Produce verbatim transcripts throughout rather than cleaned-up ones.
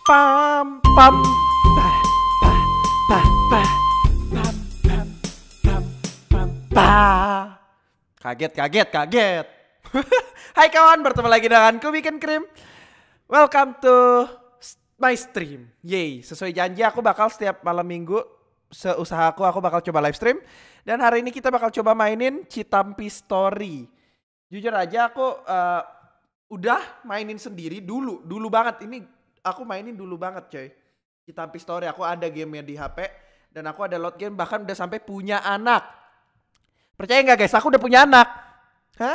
Pam pam pa pa pa pa pam pam pam pam pa. Kaget kaget kaget. Hai kawan, bertemu lagi dengan ku Weekend Cream. Welcome to my stream. Yay, sesuai janji aku bakal setiap malam minggu seusaha aku aku bakal coba live stream. Dan hari ini kita bakal coba mainin Citampi Story. Jujur aja aku uh, udah mainin sendiri dulu, dulu banget. Ini aku mainin dulu banget coy. Citampi Story, aku ada gamenya di H P. Dan aku ada load game, bahkan udah sampai punya anak. Percaya nggak guys, aku udah punya anak. Hah?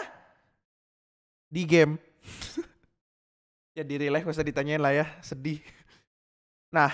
Di game. Ya di real life gak usah ditanyain lah ya, sedih. Nah,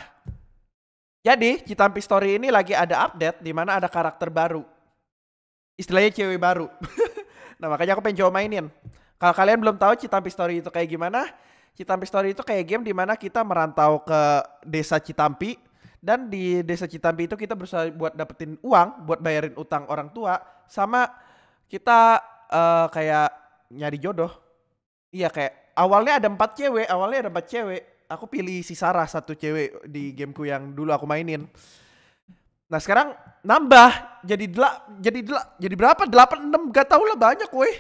jadi Citampi Story ini lagi ada update di mana ada karakter baru. Istilahnya cewek baru. Nah makanya aku pengen coba mainin. Kalau kalian belum tahu Citampi Story itu kayak gimana, Citampi Story itu kayak game di mana kita merantau ke desa Citampi. Dan di desa Citampi itu kita berusaha buat dapetin uang, buat bayarin utang orang tua. Sama kita uh, kayak nyari jodoh. Iya kayak awalnya ada empat cewek, awalnya ada empat cewek. Aku pilih si Sarah, satu cewek di gameku yang dulu aku mainin. Nah sekarang nambah jadi delak, jadi delak, jadi berapa? Delapan, enam, gak tau lah, banyak weh.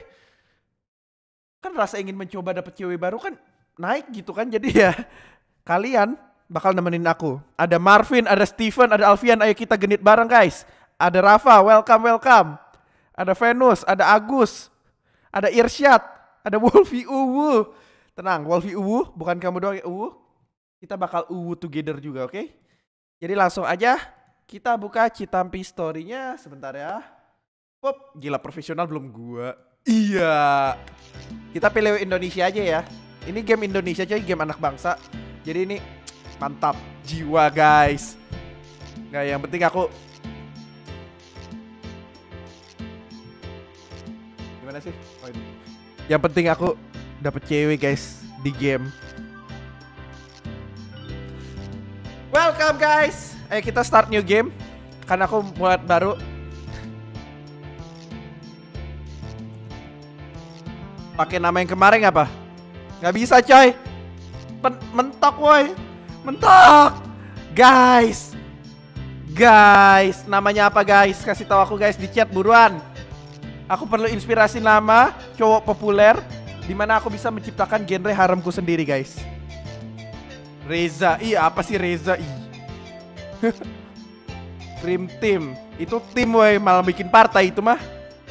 Kan rasa ingin mencoba dapet cewek baru kan naik gitu kan, jadi ya kalian bakal nemenin aku. Ada Marvin, ada Steven, ada Alfian, ayo kita genit bareng guys. Ada Rafa, welcome welcome. Ada Venus, ada Agus, ada Irsyad, ada Wolfie Uwu. Tenang, Wolfie Uwu, bukan kamu doang ya Uwu. Kita bakal Uwu together juga, oke? Okay? Jadi langsung aja kita buka Citampi Story-nya sebentar ya. Pop, gila profesional belum gua. Iya. Kita pilih Indonesia aja ya. Ini game Indonesia coy, game anak bangsa. Jadi ini mantap jiwa guys. Nggak, yang penting aku gimana sih? Oh, ini. Yang penting aku dapet cewek guys di game. Welcome guys. Ayo kita start new game. Karena aku buat baru. Pakai nama yang kemarin apa? Gak bisa coy. Men mentok woi. Mentok. Guys. Guys, namanya apa guys? Kasih tahu aku guys di chat buruan. Aku perlu inspirasi nama cowok populer di mana aku bisa menciptakan genre haremku sendiri guys. Reza. Iya, apa sih Reza? Ih. Dream Team. Itu tim woi, malah bikin partai itu mah.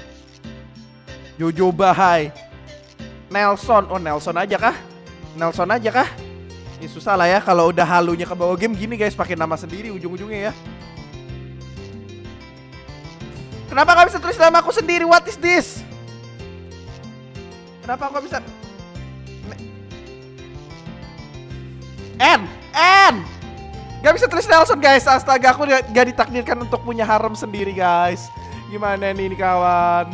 Jojo Bahai. Nelson, oh Nelson aja kah? Nelson aja kah? Ini susah lah ya kalau udah halunya ke bawah game gini guys, pakai nama sendiri ujung-ujungnya ya. Kenapa gak bisa tulis nama aku sendiri? What is this? Kenapa aku gak bisa? N, N. Gak bisa tulis Nelson guys. Astaga, aku gak, gak ditakdirkan untuk punya harem sendiri guys. Gimana nih, nih kawan?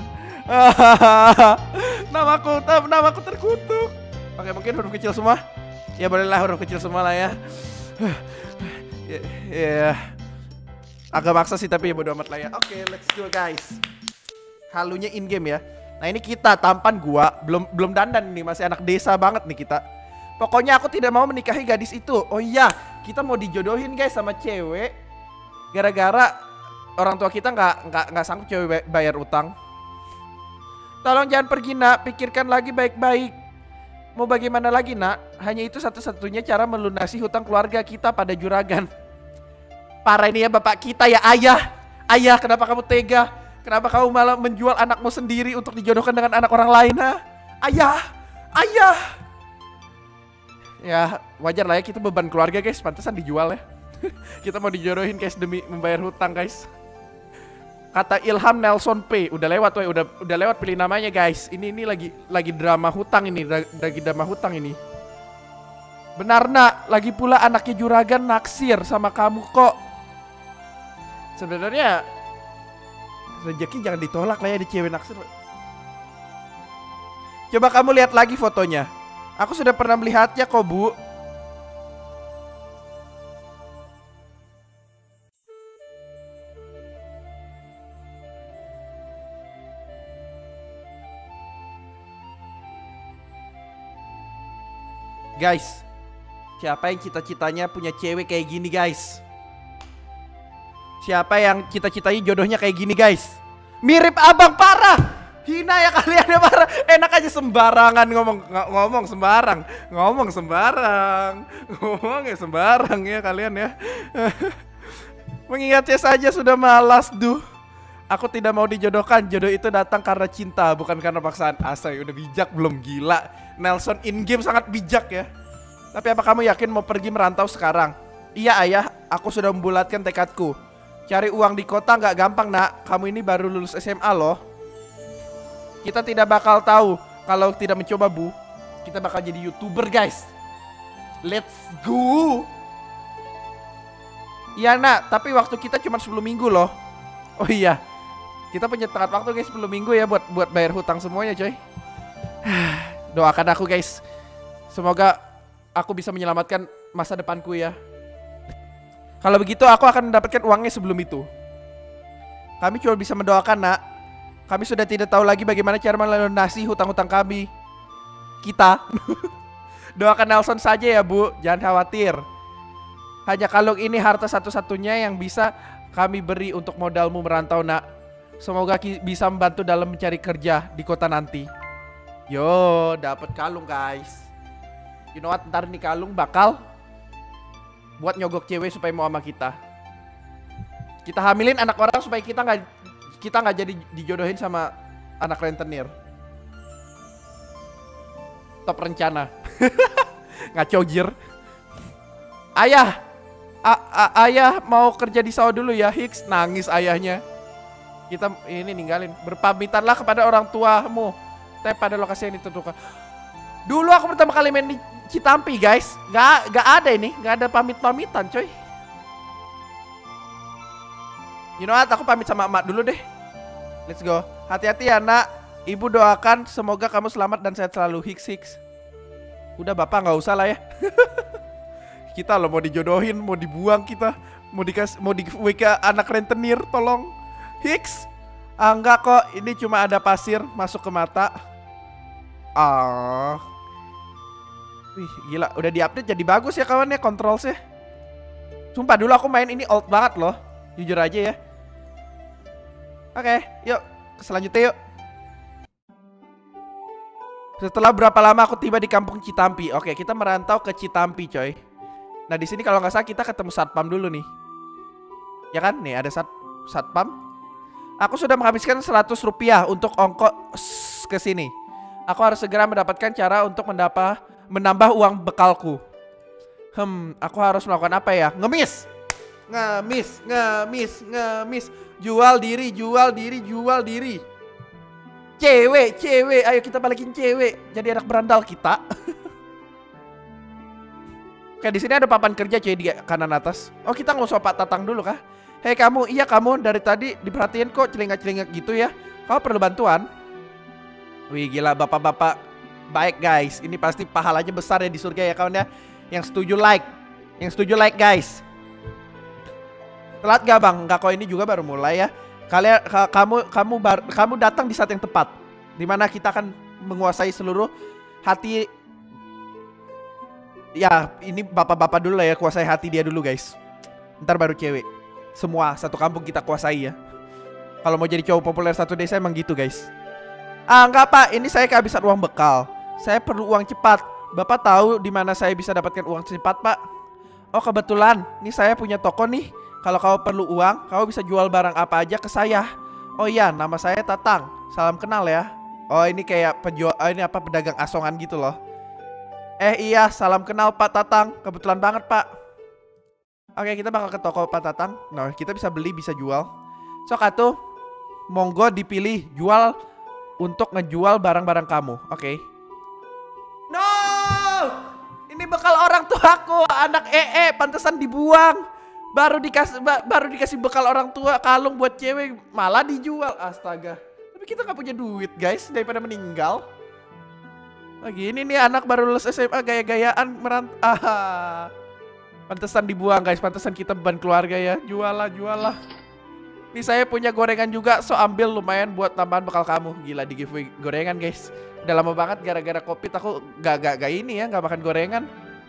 Namaku, namaku terkutuk. Oke, mungkin huruf kecil semua. Ya bolehlah huruf kecil semua lah ya. Ya, yeah. Agak maksa sih tapi ya bodo amat lah ya. Oke, let's go guys. Halunya in game ya. Nah ini kita tampan gua belum belum dandan nih, masih anak desa banget nih kita. Pokoknya aku tidak mau menikahi gadis itu. Oh iya, kita mau dijodohin guys sama cewek. Gara-gara orang tua kita nggak nggak nggak sanggup cewek bayar utang. Tolong jangan pergi nak, pikirkan lagi baik-baik. Mau bagaimana lagi nak? Hanya itu satu-satunya cara melunasi hutang keluarga kita pada juragan. Parah ini ya bapak kita ya ayah. Ayah, kenapa kamu tega? Kenapa kamu malah menjual anakmu sendiri untuk dijodohkan dengan anak orang lain ha? Ayah, ayah. Ya wajar lah ya, kita beban keluarga guys, pantesan dijual ya. Kita mau dijodohin guys demi membayar hutang guys. Kata Ilham Nelson P, udah lewat woy, udah udah lewat pilih namanya guys. Ini ini lagi lagi drama hutang ini, lagi drama hutang ini. Benar nak, lagi pula anaknya juragan naksir sama kamu kok. Sebenarnya rezeki jangan ditolak lah ya di cewek naksir. Coba kamu lihat lagi fotonya. Aku sudah pernah melihatnya kok bu. Guys, Siapa yang cita-citanya punya cewek kayak gini guys? Siapa yang cita-citanya jodohnya kayak gini guys? Mirip abang parah. Hina ya kalian ya parah. Enak aja sembarangan ngomong ngomong sembarang, ngomong sembarang, ngomong ya sembarang ya kalian ya. Mengingatnya saja sudah malas duh. Aku tidak mau dijodohkan. Jodoh itu datang karena cinta, bukan karena paksaan. Asal udah bijak belum gila. Nelson in game sangat bijak ya. Tapi apa kamu yakin mau pergi merantau sekarang? Iya ayah, aku sudah membulatkan tekadku. Cari uang di kota nggak gampang nak. Kamu ini baru lulus S M A loh. Kita tidak bakal tahu kalau tidak mencoba bu. Kita bakal jadi YouTuber guys. Let's go. Iya nak, tapi waktu kita cuma sepuluh minggu loh. Oh iya, kita punya tengah waktu guys sepuluh minggu ya buat buat bayar hutang semuanya coy. Doakan aku guys. Semoga aku bisa menyelamatkan masa depanku ya. Kalau begitu aku akan mendapatkan uangnya sebelum itu. Kami cuma bisa mendoakan nak. Kami sudah tidak tahu lagi bagaimana cara melunasi hutang-hutang kami. Kita. Doakan Nelson saja ya bu, jangan khawatir. Hanya kalung ini harta satu-satunya yang bisa kami beri untuk modalmu merantau nak. Semoga bisa membantu dalam mencari kerja di kota nanti. Yo, dapat kalung guys. You know what, ntar nih kalung bakal buat nyogok cewek supaya mau sama kita. Kita hamilin anak orang supaya kita nggak kita nggak jadi dijodohin sama anak rentenir. Top rencana. Ngaco jir. Ayah, a a ayah mau kerja di sawah dulu ya Hicks. Nangis ayahnya. Kita ini ninggalin. Berpamitanlah kepada orang tuamu. Tapi pada lokasi yang ditentukan. Dulu aku pertama kali main di Citampi guys, Gak, gak ada ini, gak ada pamit-pamitan coy. You know what, aku pamit sama emak dulu deh. Let's go. Hati-hati ya nak. Ibu doakan semoga kamu selamat dan sehat selalu. Hicks Hicks. Udah bapak gak usah lah ya. Kita loh mau dijodohin, mau dibuang kita, mau dikasih, mau di W K anak rentenir, tolong. Hicks. Ah enggak kok, ini cuma ada pasir masuk ke mata. Ah. Wih gila, udah diupdate jadi bagus ya kawan ya controlsnya. Sumpah dulu aku main ini old banget loh. Jujur aja ya. Oke, yuk selanjutnya yuk. Setelah berapa lama aku tiba di kampung Citampi. Oke, kita merantau ke Citampi coy. Nah di sini kalau nggak salah kita ketemu satpam dulu nih. Ya kan, nih ada sat satpam. Aku sudah menghabiskan seratus rupiah untuk ongkos ke sini. Aku harus segera mendapatkan cara untuk mendapat menambah uang bekalku. Hmm, aku harus melakukan apa ya? Ngemis, ngemis, ngemis, ngemis. Jual diri, jual diri, jual diri. Cewek, cewek, ayo kita balikin cewek. Jadi anak berandal kita. Oke, di sini ada papan kerja cuy di kanan atas. Oh, kita nggak usah Pak Tatang dulu kah? Hei kamu, iya kamu dari tadi diperhatiin kok celingak-celingak gitu ya. Kamu perlu bantuan? Wih gila bapak-bapak baik guys. Ini pasti pahalanya besar ya di surga ya kawan ya. Yang setuju like, yang setuju like guys. Telat gak bang? Enggak kok, ini juga baru mulai ya. Kalian ka, kamu kamu bar, kamu datang di saat yang tepat. Dimana kita akan menguasai seluruh hati. Ya ini bapak-bapak dulu lah ya, kuasai hati dia dulu guys. Ntar baru cewek. Semua satu kampung kita kuasai ya. Kalau mau jadi cowok populer satu desa emang gitu guys. Ah enggak pak, ini saya kehabisan uang bekal. Saya perlu uang cepat. Bapak tahu di mana saya bisa dapatkan uang cepat pak? Oh kebetulan, ini saya punya toko nih. Kalau kamu perlu uang, kamu bisa jual barang apa aja ke saya. Oh iya, nama saya Tatang. Salam kenal ya. Oh ini kayak penjual, oh, ini apa pedagang asongan gitu loh. Eh iya, salam kenal Pak Tatang. Kebetulan banget pak. Oke kita bakal ke toko Pak Tatang. Nah kita bisa beli, bisa jual. Sok atuh, monggo dipilih jual untuk ngejual barang-barang kamu. Oke okay. No, ini bekal orang tuaku. Anak ee, pantesan dibuang. Baru dikasih ba baru dikasih bekal orang tua, kalung buat cewek, malah dijual. Astaga. Tapi kita nggak punya duit guys, daripada meninggal. Oh gini nih anak baru lulus S M A gaya-gayaan merant. Ah, pantesan dibuang guys, pantesan kita beban keluarga ya. Jualah, jualah. Ini saya punya gorengan juga, so ambil lumayan buat tambahan bekal kamu. Gila di giveaway gorengan guys. Udah lama banget gara-gara covid aku gak, gak, gak ini ya, gak makan gorengan.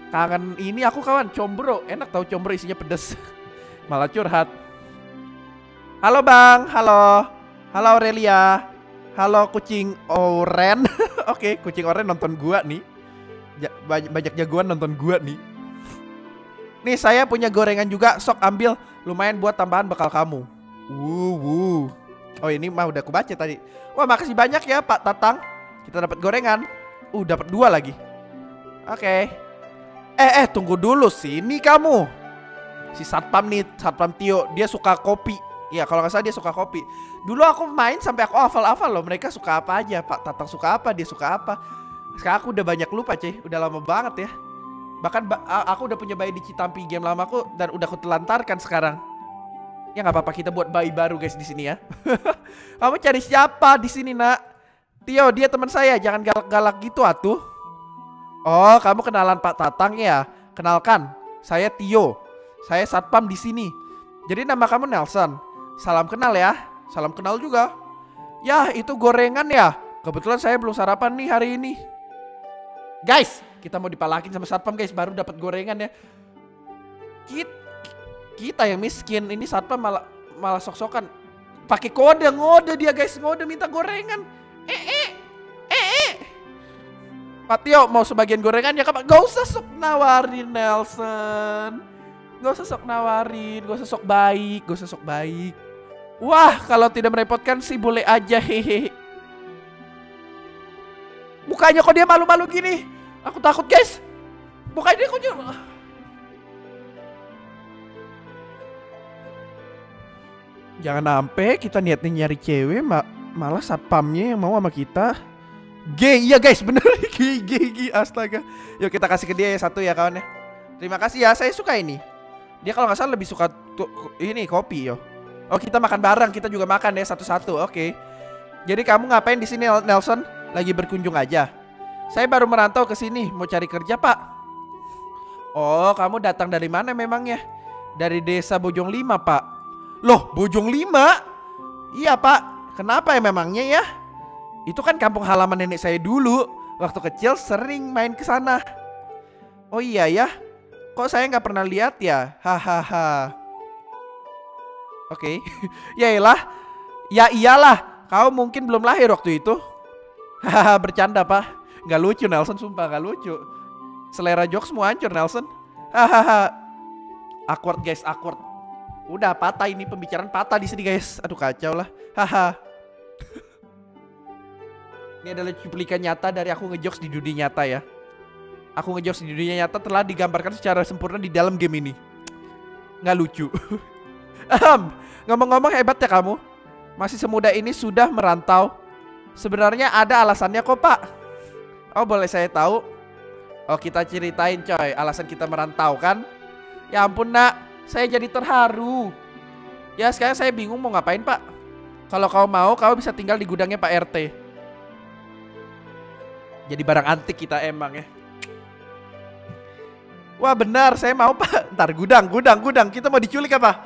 Kangen ini aku kawan, combro. Enak tahu combro isinya pedes. Malah curhat. Halo Bang, halo. Halo Aurelia. Halo kucing oren. Oke, kucing oren nonton gua nih. Ja, banyak, banyak jagoan nonton gua nih. Nih saya punya gorengan juga, sok ambil. Lumayan buat tambahan bekal kamu. Wuh, wuh. Oh ini mah udah aku baca tadi. Wah makasih banyak ya Pak Tatang. Kita dapat gorengan. Uh dapat dua lagi. Oke. Okay. Eh eh tunggu dulu, sini kamu. Si Satpam nih, Satpam Tio, dia suka kopi. Ya kalau nggak salah dia suka kopi. Dulu aku main sampai aku hafal-hafal loh. Mereka suka apa aja, Pak Tatang suka apa, dia suka apa. Sekarang aku udah banyak lupa cuy, udah lama banget ya. Bahkan ba aku udah punya bayi di Citampi game lamaku dan udah aku telantarkan sekarang. Ya nggak apa-apa, kita buat bayi baru guys di sini ya. Kamu cari siapa di sini nak? Tio, dia teman saya, jangan galak-galak gitu atuh. Oh, kamu kenalan Pak Tatang ya? Kenalkan, saya Tio. Saya satpam di sini. Jadi nama kamu Nelson. Salam kenal ya. Salam kenal juga. Ya, itu gorengan ya. Kebetulan saya belum sarapan nih hari ini. Guys, kita mau dipalakin sama satpam guys, baru dapat gorengan ya. Kita, kita yang miskin, ini satpam malah malah sok-sokan. Pakai kode, ngode dia guys, ngode minta gorengan. Eh eh. Pak Tio mau sebagian gorengan ya Pak? Gak usah sok nawarin Nelson. Gak usah sok nawarin, gak usah sok baik, gak usah sok baik. Wah kalau tidak merepotkan sih boleh aja hehehe. Mukanya kok dia malu-malu gini. Aku takut guys. Mukanya dia kok juga. Jangan sampai kita niatnya nyari cewek ma malah satpamnya yang mau sama kita. G, iya guys bener. G, G, G, astaga. Yuk kita kasih ke dia ya satu ya kawan ya. Terima kasih ya, saya suka ini. Dia kalau nggak salah lebih suka ini kopi yo. Oh kita makan bareng, kita juga makan ya satu-satu, oke. Jadi kamu ngapain di sini Nelson? Lagi berkunjung aja. Saya baru merantau ke sini, mau cari kerja Pak. Oh kamu datang dari mana memangnya? Dari desa Bojong Lima Pak. Loh Bojong Lima? Iya Pak, kenapa ya memangnya ya? Itu kan kampung halaman nenek saya dulu. Waktu kecil sering main ke sana. Oh iya ya. Kok saya nggak pernah lihat ya? Hahaha. Oke. Ya iyalah. Ya iyalah. Kau mungkin belum lahir waktu itu. Hahaha, bercanda Pak. Nggak lucu Nelson, sumpah nggak lucu. Selera jokes semua hancur Nelson. Hahaha. Awkward guys, awkward. Udah patah ini, pembicaraan patah di sini guys. Aduh kacau lah. Haha. Ini adalah cuplikan nyata dari aku ngejokes di dunia nyata ya. Aku ngejokes di dunia nyata telah digambarkan secara sempurna di dalam game ini. Nggak lucu. Ngomong-ngomong hebat ya kamu. Masih semuda ini sudah merantau. Sebenarnya ada alasannya kok Pak. Oh boleh saya tahu? Oh kita ceritain coy alasan kita merantau kan. Ya ampun nak, saya jadi terharu. Ya sekarang saya bingung mau ngapain Pak. Kalau kau mau, kau bisa tinggal di gudangnya Pak R T. Jadi barang antik kita emang ya. Wah benar, saya mau Pak. Ntar gudang, gudang, gudang. Kita mau diculik apa?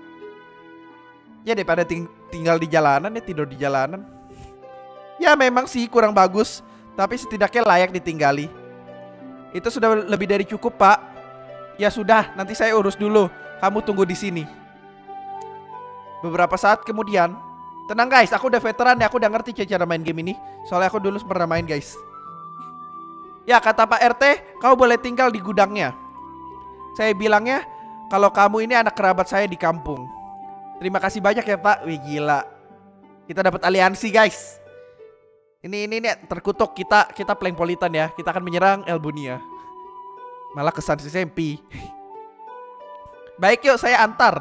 Ya daripada ting tinggal di jalanan ya, tidur di jalanan. Ya memang sih kurang bagus, tapi setidaknya layak ditinggali. Itu sudah lebih dari cukup Pak. Ya sudah, nanti saya urus dulu. Kamu tunggu di sini. Beberapa saat kemudian, tenang guys, aku udah veteran ya, aku udah ngerti cara main game ini. Soalnya aku dulu pernah main guys. Ya kata Pak R T, kau boleh tinggal di gudangnya. Saya bilangnya, kalau kamu ini anak kerabat saya di kampung. Terima kasih banyak ya Pak. Wih gila. Kita dapat aliansi guys. Ini ini nih terkutuk, kita kita Plengpolitan ya. Kita akan menyerang Elbunia. Malah kesan si Sempi. Baik yuk saya antar.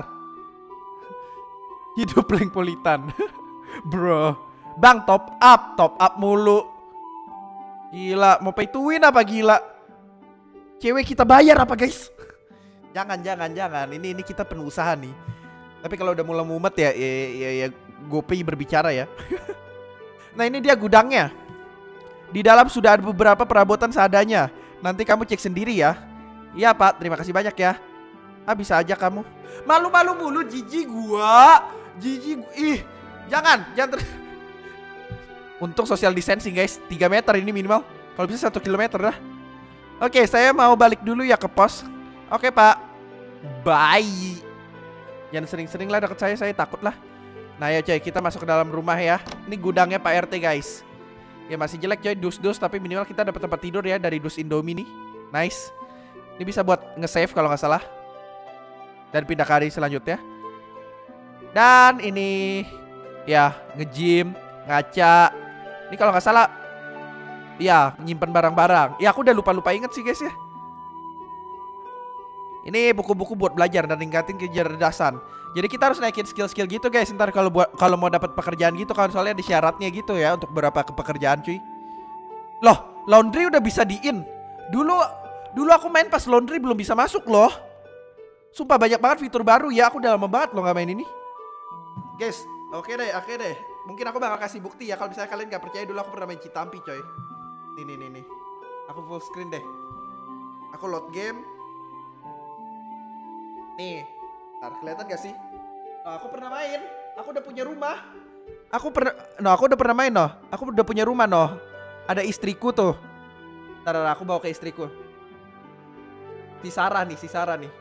Hidup Plengpolitan. Bro. Bang top up, top up mulu. Gila, mau pay to win apa gila? Cewek kita bayar apa guys? Jangan, jangan, jangan. Ini ini kita penuh usaha nih. Tapi kalau udah mulai mumet ya, ya, ya, ya GoPay berbicara ya. Nah ini dia gudangnya. Di dalam sudah ada beberapa perabotan seadanya. Nanti kamu cek sendiri ya. Iya Pak, terima kasih banyak ya. Ah bisa aja kamu. Malu-malu mulu, jijik gua. Jijik, ih. Jangan, jangan ter... Untuk social distancing guys, tiga meter ini minimal. Kalau bisa satu kilometer dah. Oke, saya mau balik dulu ya ke pos. Oke, Pak. Bye. Jangan sering-sering lah deket saya, saya takut lah. Nah ya coy, kita masuk ke dalam rumah ya. Ini gudangnya Pak R T guys. Ya masih jelek coy, dus-dus, tapi minimal kita dapat tempat tidur ya dari dus Indomie nih. Nice. Ini bisa buat nge-save kalau nggak salah. Dan pindah ke hari selanjutnya. Dan ini ya nge-gym, ngaca. Ini kalau nggak salah ya nyimpen barang-barang. Ya aku udah lupa-lupa inget sih guys ya. Ini buku-buku buat belajar dan ningkatin kecerdasan. Jadi kita harus naikin skill-skill gitu guys. Ntar kalau buat kalau mau dapat pekerjaan gitu kan, soalnya ada syaratnya gitu ya untuk beberapa pekerjaan cuy. Loh, laundry udah bisa di-in. Dulu dulu aku main pas laundry belum bisa masuk loh. Sumpah banyak banget fitur baru ya. Aku udah lama banget loh gak main ini. Guys, oke deh, oke deh. Mungkin aku bakal kasih bukti ya. Kalau misalnya kalian gak percaya, dulu aku pernah main Citampi coy. Nih nih nih nih. Aku full screen deh. Aku load game. Nih, ntar kelihatan gak sih? Nah, aku pernah main. Aku udah punya rumah. Aku pernah, no, aku udah pernah main no. Aku udah punya rumah no. Ada istriku tuh. Ntar aku bawa ke istriku. Si Sarah nih, si Sarah nih.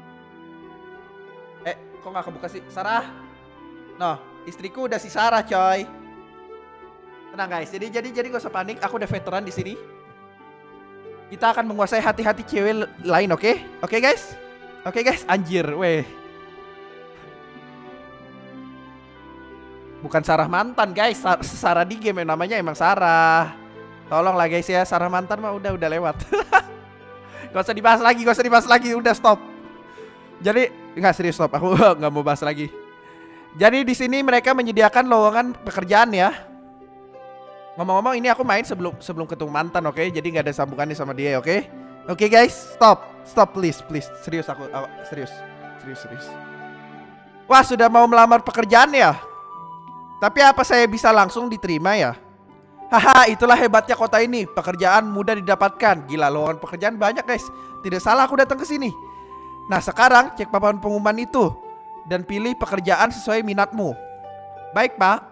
Eh, kok gak kebuka sih? Sarah. No, istriku udah si Sarah coy. Tenang guys. Jadi jadi jadi gak usah panik. Aku udah veteran di sini. Kita akan menguasai hati-hati cewek lain, oke? Okay? Oke okay, guys. Oke okay guys, anjir, weh. Bukan Sarah mantan guys, Sar Sarah di game namanya emang Sarah. Tolong lah guys ya, Sarah mantan mah udah udah lewat. Gak usah dibahas lagi, gak usah dibahas lagi, udah stop. Jadi nggak serius stop, aku nggak mau bahas lagi. Jadi di sini mereka menyediakan lowongan pekerjaan ya. Ngomong-ngomong ini aku main sebelum sebelum ketemu mantan, oke? Okay? Jadi nggak ada sambungannya sama dia, oke? Okay? Oke okay guys, stop, stop please, please, serius aku, oh, serius, serius, serius. Wah sudah mau melamar pekerjaan ya? Tapi apa saya bisa langsung diterima ya? Haha, itulah hebatnya kota ini, pekerjaan mudah didapatkan. Gila, lowongan pekerjaan banyak guys. Tidak salah aku datang ke sini. Nah sekarang cek papan pengumuman itu dan pilih pekerjaan sesuai minatmu. Baik pak.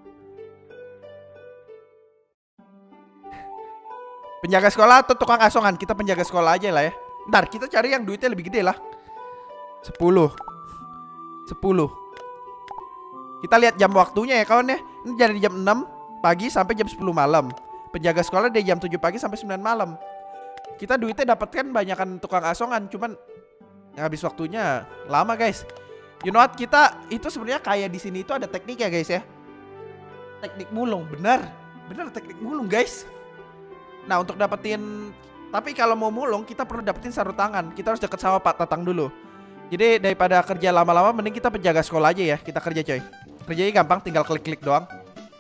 Penjaga sekolah atau tukang asongan? Kita penjaga sekolah aja lah ya. Ntar kita cari yang duitnya lebih gede lah. Sepuluh Sepuluh. Kita lihat jam waktunya ya kawan ya. Ini dari jam enam pagi sampai jam sepuluh malam. Penjaga sekolah dari jam tujuh pagi sampai sembilan malam. Kita duitnya dapatkan banyakan tukang asongan. Cuman habis waktunya lama guys. You know what, kita itu sebenarnya kayak di sini itu ada teknik ya guys ya. Teknik mulung, benar. Benar teknik mulung guys. Nah untuk dapetin, tapi kalau mau mulung kita perlu dapetin sarung tangan. Kita harus deket sama Pak Tatang dulu. Jadi daripada kerja lama-lama mending kita penjaga sekolah aja ya. Kita kerja coy. Kerjanya gampang, tinggal klik-klik doang.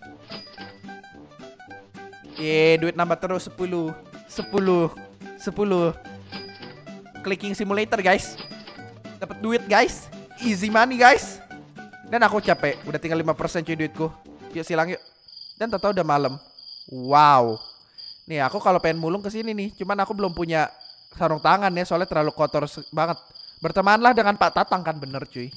Yeay, duit nambah terus. Sepuluh Sepuluh Sepuluh. Clicking simulator guys. Dapat duit guys. Easy money guys. Dan aku capek, udah tinggal lima persen cuy duitku. Yuk silang yuk. Dan tahu-tahu udah malam. Wow. Nih aku kalau pengen mulung ke sini nih, cuman aku belum punya sarung tangan ya, soalnya terlalu kotor banget. Bertemanlah dengan Pak Tatang kan, bener cuy.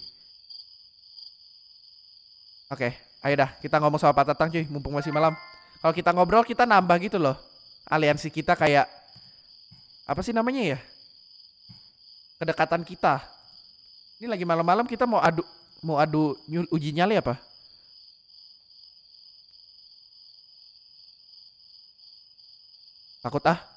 Oke, ayo dah kita ngomong sama Pak Tatang cuy, mumpung masih malam. Kalau kita ngobrol kita nambah gitu loh. Aliansi kita kayak apa sih namanya ya? Kedekatan kita. Ini lagi malam-malam kita mau adu mau adu uji nyali apa? Takut ah.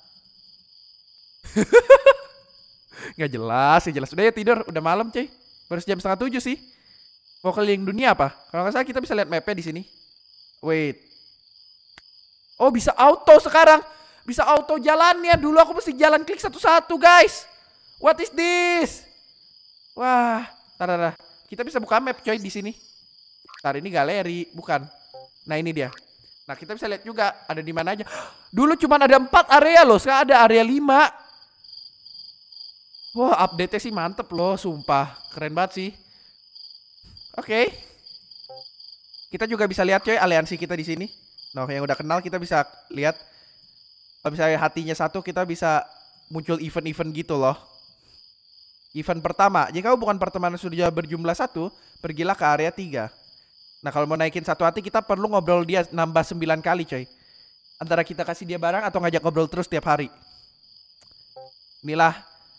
Gak jelas, ya jelas. Udah ya tidur, udah malam cuy. Baru jam setengah tujuh sih. Mau keliling dunia apa? Kalau nggak salah kita bisa lihat mapnya di sini. Wait. Oh bisa auto sekarang. Bisa auto jalannya. Dulu aku mesti jalan klik satu-satu guys. What is this? Wah, tar, tar, tar. Kita bisa buka map coy di sini. Tar ini galeri, bukan. Nah ini dia. Nah kita bisa lihat juga ada di mana aja. Dulu cuma ada empat area loh, sekarang ada area lima. Wah update-nya sih mantep loh, sumpah. Keren banget sih. Oke. Okay. Kita juga bisa lihat coy aliansi kita di sini. Nah yang udah kenal kita bisa lihat. Kalau misalnya hatinya satu kita bisa muncul event-event gitu loh. Event pertama, jika kamu bukan pertemanan sudah berjumlah satu, pergilah ke area tiga. Nah kalau mau naikin satu hati kita perlu ngobrol dia nambah sembilan kali coy. Antara kita kasih dia barang atau ngajak ngobrol terus tiap hari. Inilah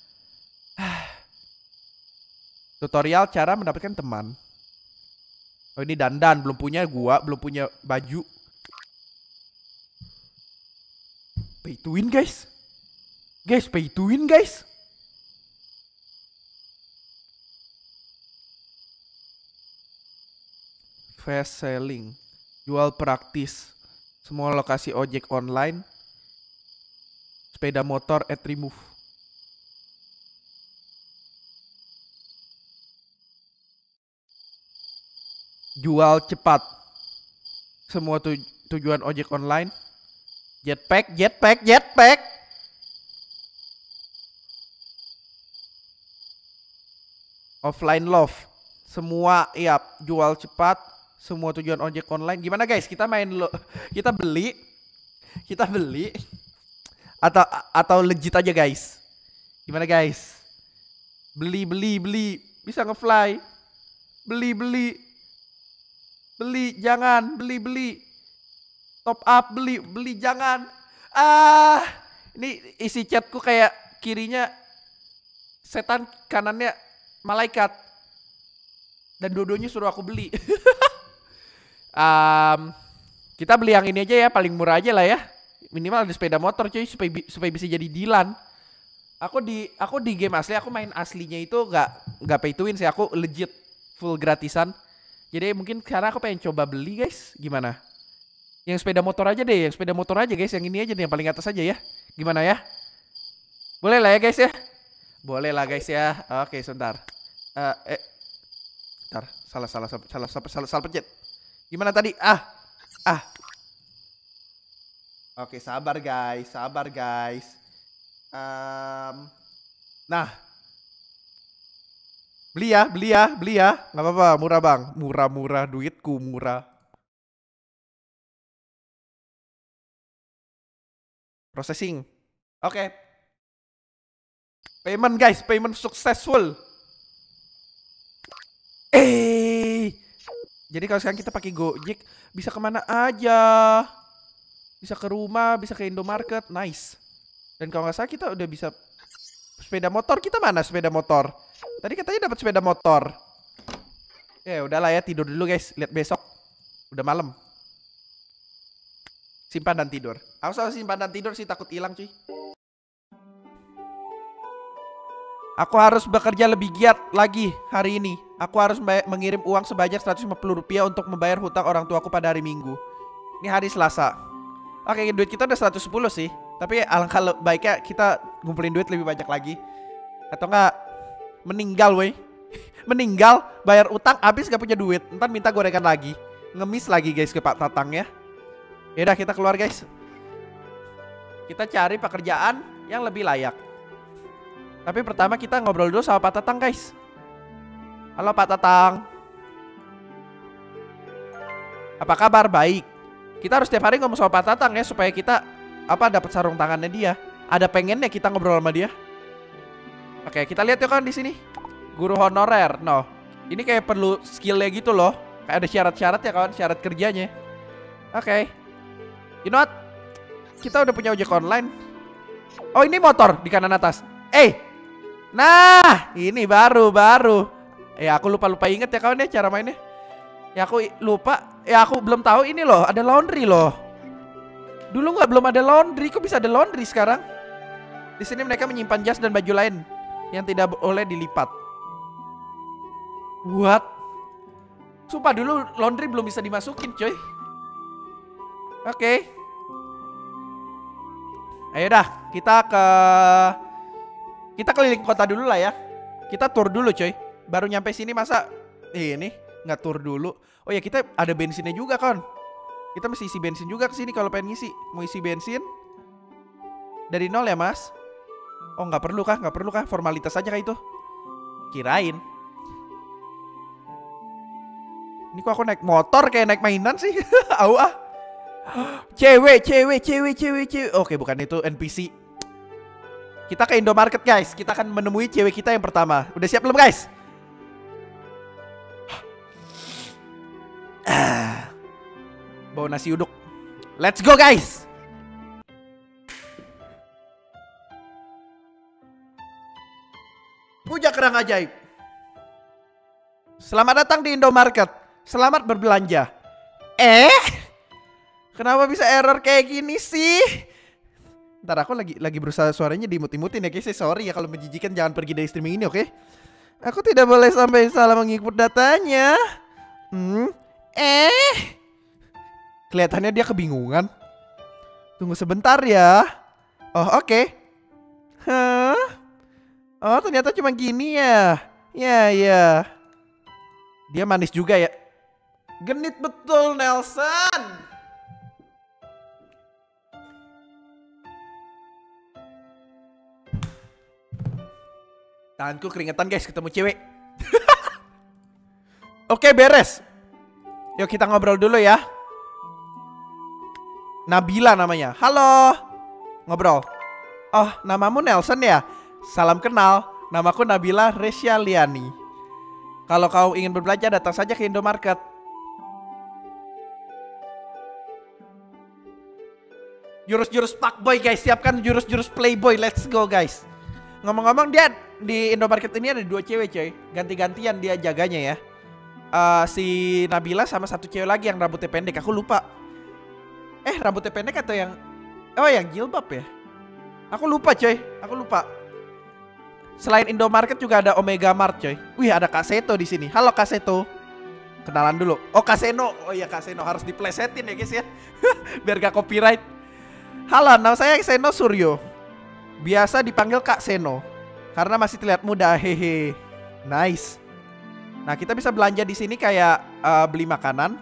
tutorial cara mendapatkan teman. Oh ini dandan, belum punya gua, belum punya baju. Pay to win guys. Guys, pay to win guys. Fast selling, jual praktis, semua lokasi ojek online, sepeda motor at remove. Jual cepat, semua tu tujuan ojek online, jetpack, jetpack, jetpack. Offline love, semua ya jual cepat. Semua tujuan ojek online. Gimana guys? Kita main lo, kita beli, kita beli, atau atau legit aja guys? Gimana guys? Beli beli beli, bisa ngefly. Beli beli, beli jangan, beli beli. Top up beli beli jangan. Ah, ini isi chatku kayak kirinya setan, kanannya malaikat, dan dua-duanya suruh aku beli. Um, kita beli yang ini aja ya, paling murah aja lah ya. Minimal ada sepeda motor cuy, supaya supaya bisa jadi Dilan. Aku di aku di game asli, aku main aslinya itu gak nggak pay to win sih, aku legit full gratisan. Jadi mungkin karena aku pengen coba beli guys. Gimana? Yang sepeda motor aja deh, yang sepeda motor aja guys, yang ini aja deh, yang paling atas aja ya. Gimana ya? Boleh lah ya guys ya? Boleh lah guys ya. Oke sebentar. Uh, eh, Bentar, salah salah salah salah salah salah, salah pencet. Gimana tadi? Ah, ah. Oke, sabar guys, sabar guys. Um, nah, beli ya, beli ya, beli ya. Nggak apa-apa, murah bang, murah-murah, duitku murah. Processing, oke. Payment guys, payment successful. Eh. Jadi kalau sekarang kita pakai Gojek, bisa kemana aja. Bisa ke rumah, bisa ke Indomarket, nice. Dan kalau nggak salah kita udah bisa sepeda motor. Kita mana sepeda motor? Tadi katanya dapat sepeda motor. Ya udahlah ya, tidur dulu guys. Lihat besok. Udah malam. Simpan dan tidur. Aku selalu simpan dan tidur sih, takut hilang cuy. Aku harus bekerja lebih giat lagi hari ini. Aku harus mengirim uang sebanyak seratus lima puluh rupiah untuk membayar hutang orang tuaku pada hari Minggu. Ini hari Selasa. Oke, duit kita udah seratus sepuluh sih. Tapi alangkah baiknya kita ngumpulin duit lebih banyak lagi. Atau enggak meninggal weh. Meninggal, bayar utang, habis gak punya duit. Ntar minta gorengan lagi. Ngemis lagi guys ke Pak Tatang ya. Yaudah kita keluar guys. Kita cari pekerjaan yang lebih layak. Tapi pertama kita ngobrol dulu sama Pak Tatang guys. Halo Pak Tatang. Apa kabar? Baik. Kita harus setiap hari ngomong sama Pak Tatang ya, supaya kita apa dapat sarung tangannya dia. Ada pengennya kita ngobrol sama dia. Oke, kita lihat yuk kan di sini. Guru honorer. No. Ini kayak perlu skillnya gitu loh. Kayak ada syarat-syarat ya kawan, syarat kerjanya. Oke. You know what? Kita udah punya ojek online. Oh, ini motor di kanan atas. Eh. Nah, ini baru baru. Ya aku lupa-lupa inget ya kawan ya cara mainnya. Ya aku lupa. Ya aku belum tahu ini loh, ada laundry loh. Dulu nggak belum ada laundry, kok bisa ada laundry sekarang? Di sini mereka menyimpan jas dan baju lain yang tidak boleh dilipat. What? Sumpah dulu laundry belum bisa dimasukin coy. Oke. Okay. Ayo dah, kita ke kita keliling kota dulu lah ya. Kita tour dulu coy. Baru nyampe sini masa eh, ini nggak tour dulu. Oh ya kita ada bensinnya juga kan. Kita mesti isi bensin juga ke sini kalau pengen ngisi. Mau isi bensin dari nol ya mas? Oh nggak perlu kah? Nggak perlu kah? Formalitas aja kah itu? Kirain. Ini kok aku naik motor kayak naik mainan sih? Au ah. Cewek, cewek, cewek, cewek, cewek. Oke bukan itu N P C. Kita ke Indomarket guys. Kita akan menemui cewek kita yang pertama. Udah siap belum guys? Bawa nasi uduk. Let's go guys. Puja kerang ajaib. Selamat datang di Indomarket. Selamat berbelanja. Eh? Kenapa bisa error kayak gini sih? Ntar aku lagi lagi berusaha suaranya dimut-imutin ya guys. Sorry ya kalau menjijikan, jangan pergi dari streaming ini, oke? Okay? Aku tidak boleh sampai salah menginput datanya. Hmm? Eh? Kelihatannya dia kebingungan. Tunggu sebentar ya. Oh oke. Okay. Hah? Oh ternyata cuma gini ya. Ya ya. Dia manis juga ya. Genit betul Nelson. Tanganku keringetan guys ketemu cewek. Oke beres. Yuk kita ngobrol dulu ya. Nabila namanya. Halo. Ngobrol. Oh namamu Nelson ya? Salam kenal. Namaku Nabila Resyaliani. Kalau kau ingin berbelanja datang saja ke Indomarket. Jurus-jurus fuckboy guys. Siapkan jurus-jurus playboy. Let's go guys. Ngomong-ngomong dia di Indomarket ini ada dua cewek coy. Ganti-gantian dia jaganya ya. uh, Si Nabila sama satu cewek lagi yang rambutnya pendek. Aku lupa. Eh rambutnya pendek atau yang... Oh yang jilbab ya. Aku lupa coy. Aku lupa. Selain Indomarket juga ada Omega Mart coy. Wih ada Kak Seto di sini. Halo Kak Seto. Kenalan dulu. Oh Kak Seno. Oh iya Kak Seno harus diplesetin ya guys ya. Biar gak copyright. Halo nama saya Seno Suryo. Biasa dipanggil Kak Seno karena masih terlihat muda, hehe. Nice. Nah kita bisa belanja di sini kayak uh, beli makanan.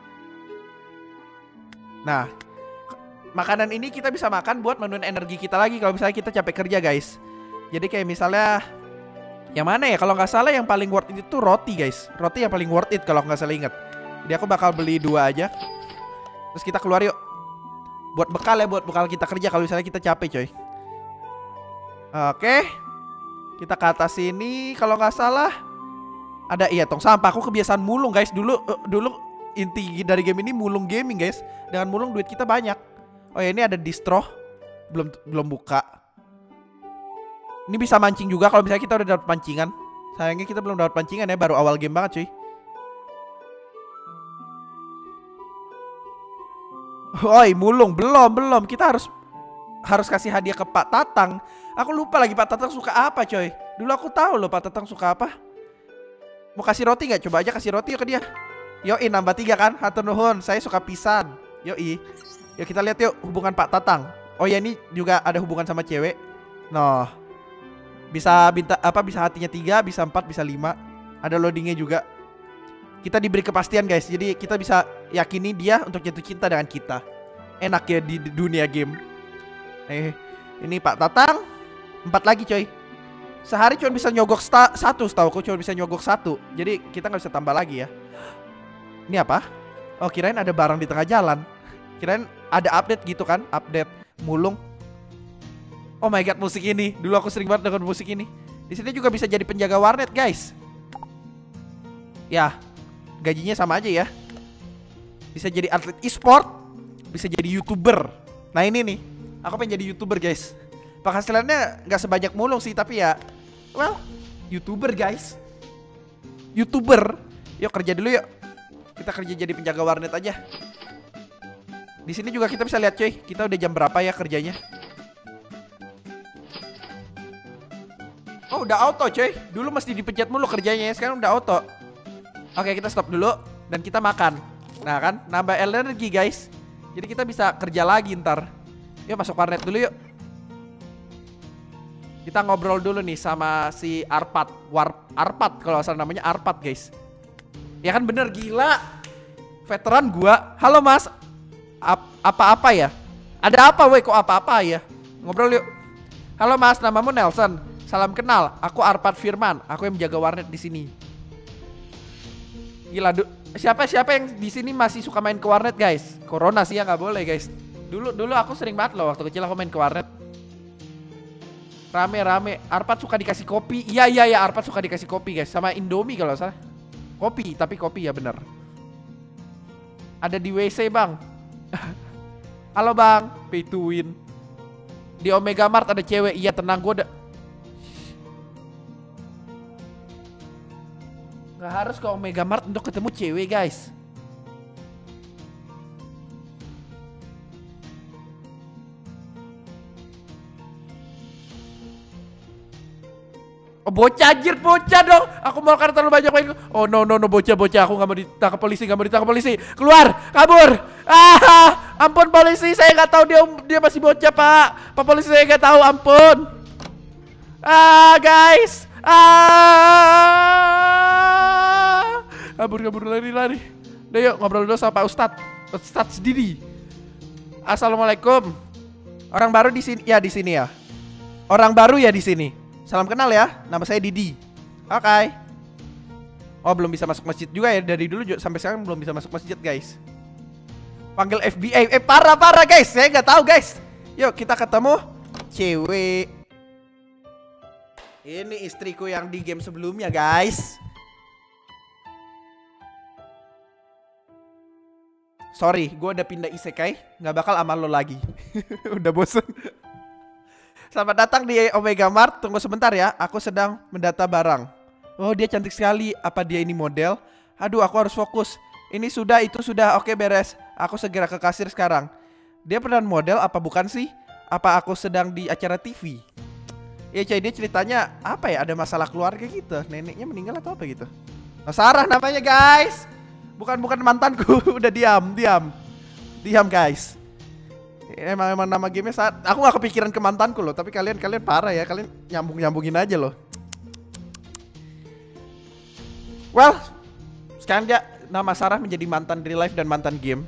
Nah makanan ini kita bisa makan buat menuin energi kita lagi kalau misalnya kita capek kerja guys. Jadi kayak misalnya yang mana ya, kalau nggak salah yang paling worth it itu roti guys. Roti yang paling worth it kalau nggak salah inget. Jadi aku bakal beli dua aja. Terus kita keluar yuk. Buat bekal ya, buat bekal kita kerja kalau misalnya kita capek coy. Oke, kita ke atas sini. Kalau nggak salah ada iya tong sampah. Aku kebiasaan mulung guys. Dulu uh, dulu inti dari game ini mulung gaming guys. Dengan mulung duit kita banyak. Oh ya ini ada distro. Belum belum buka. Ini bisa mancing juga kalau misalnya kita udah dapat pancingan. Sayangnya kita belum dapat pancingan ya. Baru awal game banget cuy. Oi mulung belum belum. Kita harus harus kasih hadiah ke Pak Tatang. Aku lupa lagi Pak Tatang suka apa coy. Dulu aku tahu loh Pak Tatang suka apa. Mau kasih roti gak? Coba aja kasih roti yuk ke dia. Yoi nambah tiga kan. Hatur nuhun, saya suka pisan. Yoi. Yuk kita lihat yuk hubungan Pak Tatang. Oh ya ini juga ada hubungan sama cewek. Noh. Bisa binta apa bisa hatinya tiga, bisa empat, bisa lima. Ada loadingnya juga. Kita diberi kepastian guys. Jadi kita bisa yakini dia untuk jatuh cinta dengan kita. Enak ya di dunia game. Eh ini Pak Tatang. Empat lagi coy. Sehari cuma bisa nyogok satu. Setahu aku cuma bisa nyogok satu. Jadi kita nggak bisa tambah lagi ya. Ini apa? Oh kirain ada barang di tengah jalan. Kirain ada update gitu kan. Update mulung. Oh my god musik ini. Dulu aku sering banget dengan musik ini. Di sini juga bisa jadi penjaga warnet guys. Ya gajinya sama aja ya. Bisa jadi atlet e-sport. Bisa jadi YouTuber. Nah ini nih, aku pengen jadi YouTuber guys. Penghasilannya gak sebanyak mulung sih, tapi ya well, YouTuber guys. YouTuber. Yuk kerja dulu yuk. Kita kerja jadi penjaga warnet aja. Di sini juga kita bisa lihat coy. Kita udah jam berapa ya kerjanya. Oh udah auto coy. Dulu mesti dipencet mulu kerjanya ya. Sekarang udah auto. Oke kita stop dulu. Dan kita makan. Nah kan nambah energi guys. Jadi kita bisa kerja lagi ntar. Yuk masuk warnet dulu yuk. Kita ngobrol dulu nih sama si Arpat. War Arpat kalau asal namanya Arpat guys. Ya kan bener gila. Veteran gua. Halo mas. Apa-apa ya? Ada apa weh kok apa-apa ya? Ngobrol yuk. Halo mas, namamu Nelson. Salam kenal. Aku Arpat Firman. Aku yang menjaga warnet di sini. Gila, siapa siapa yang di sini masih suka main ke warnet guys? Corona sih ya nggak boleh guys. Dulu dulu aku sering banget loh waktu kecil aku main ke warnet. Rame rame. Arpat suka dikasih kopi. Iya iya ya Arpat suka dikasih kopi guys. Sama Indomie kalau salah. Kopi tapi kopi ya bener. Ada di W C bang. Halo bang. Pay to win. Di Omega Mart ada cewek. Iya tenang gue udah. Nggak harus ke Omega Mart untuk ketemu cewek, guys. Oh, bocah anjir, bocah dong. Aku mau karena terlalu banyak main. Oh no no no, bocah bocah. Aku nggak mau ditangkap polisi, nggak mau ditangkap polisi. Keluar, kabur. Ah, ampun polisi, saya nggak tahu dia dia masih bocah, Pak. Pak polisi, saya nggak tahu, ampun. Ah guys, ah, kabur kabur lari lari. Udah yuk ngobrol dulu sama Pak Ustadz, Ustadz Didi. Assalamualaikum. Orang baru di sini ya, di sini ya. Orang baru ya di sini. Salam kenal ya, nama saya Didi. Oke. Okay. Oh, belum bisa masuk masjid juga ya. Dari dulu sampai sekarang belum bisa masuk masjid, guys. Panggil F B I. Eh, parah-parah, guys. Saya nggak tahu, guys. Yuk, kita ketemu cewek. Ini istriku yang di game sebelumnya, guys. Sorry, gue udah pindah isekai. Nggak bakal sama lo lagi. Udah bosen. Selamat datang di Omega Mart. Tunggu sebentar ya, aku sedang mendata barang. Oh, dia cantik sekali. Apa dia ini model? Aduh, aku harus fokus. Ini sudah, itu sudah. Oke, beres. Aku segera ke kasir sekarang. Dia pernah model apa bukan sih? Apa aku sedang di acara T V? Ya, cuy, dia ceritanya apa ya? Ada masalah keluarga gitu. Neneknya meninggal atau apa gitu. Nah, Sarah namanya, guys. Bukan bukan mantanku. Udah diam, diam. Diam, guys. Emang emang nama gamenya saat aku gak kepikiran ke mantanku loh, tapi kalian kalian parah ya, kalian nyambung nyambungin aja loh. Well, sekarang dia nama Sarah menjadi mantan real life dan mantan game.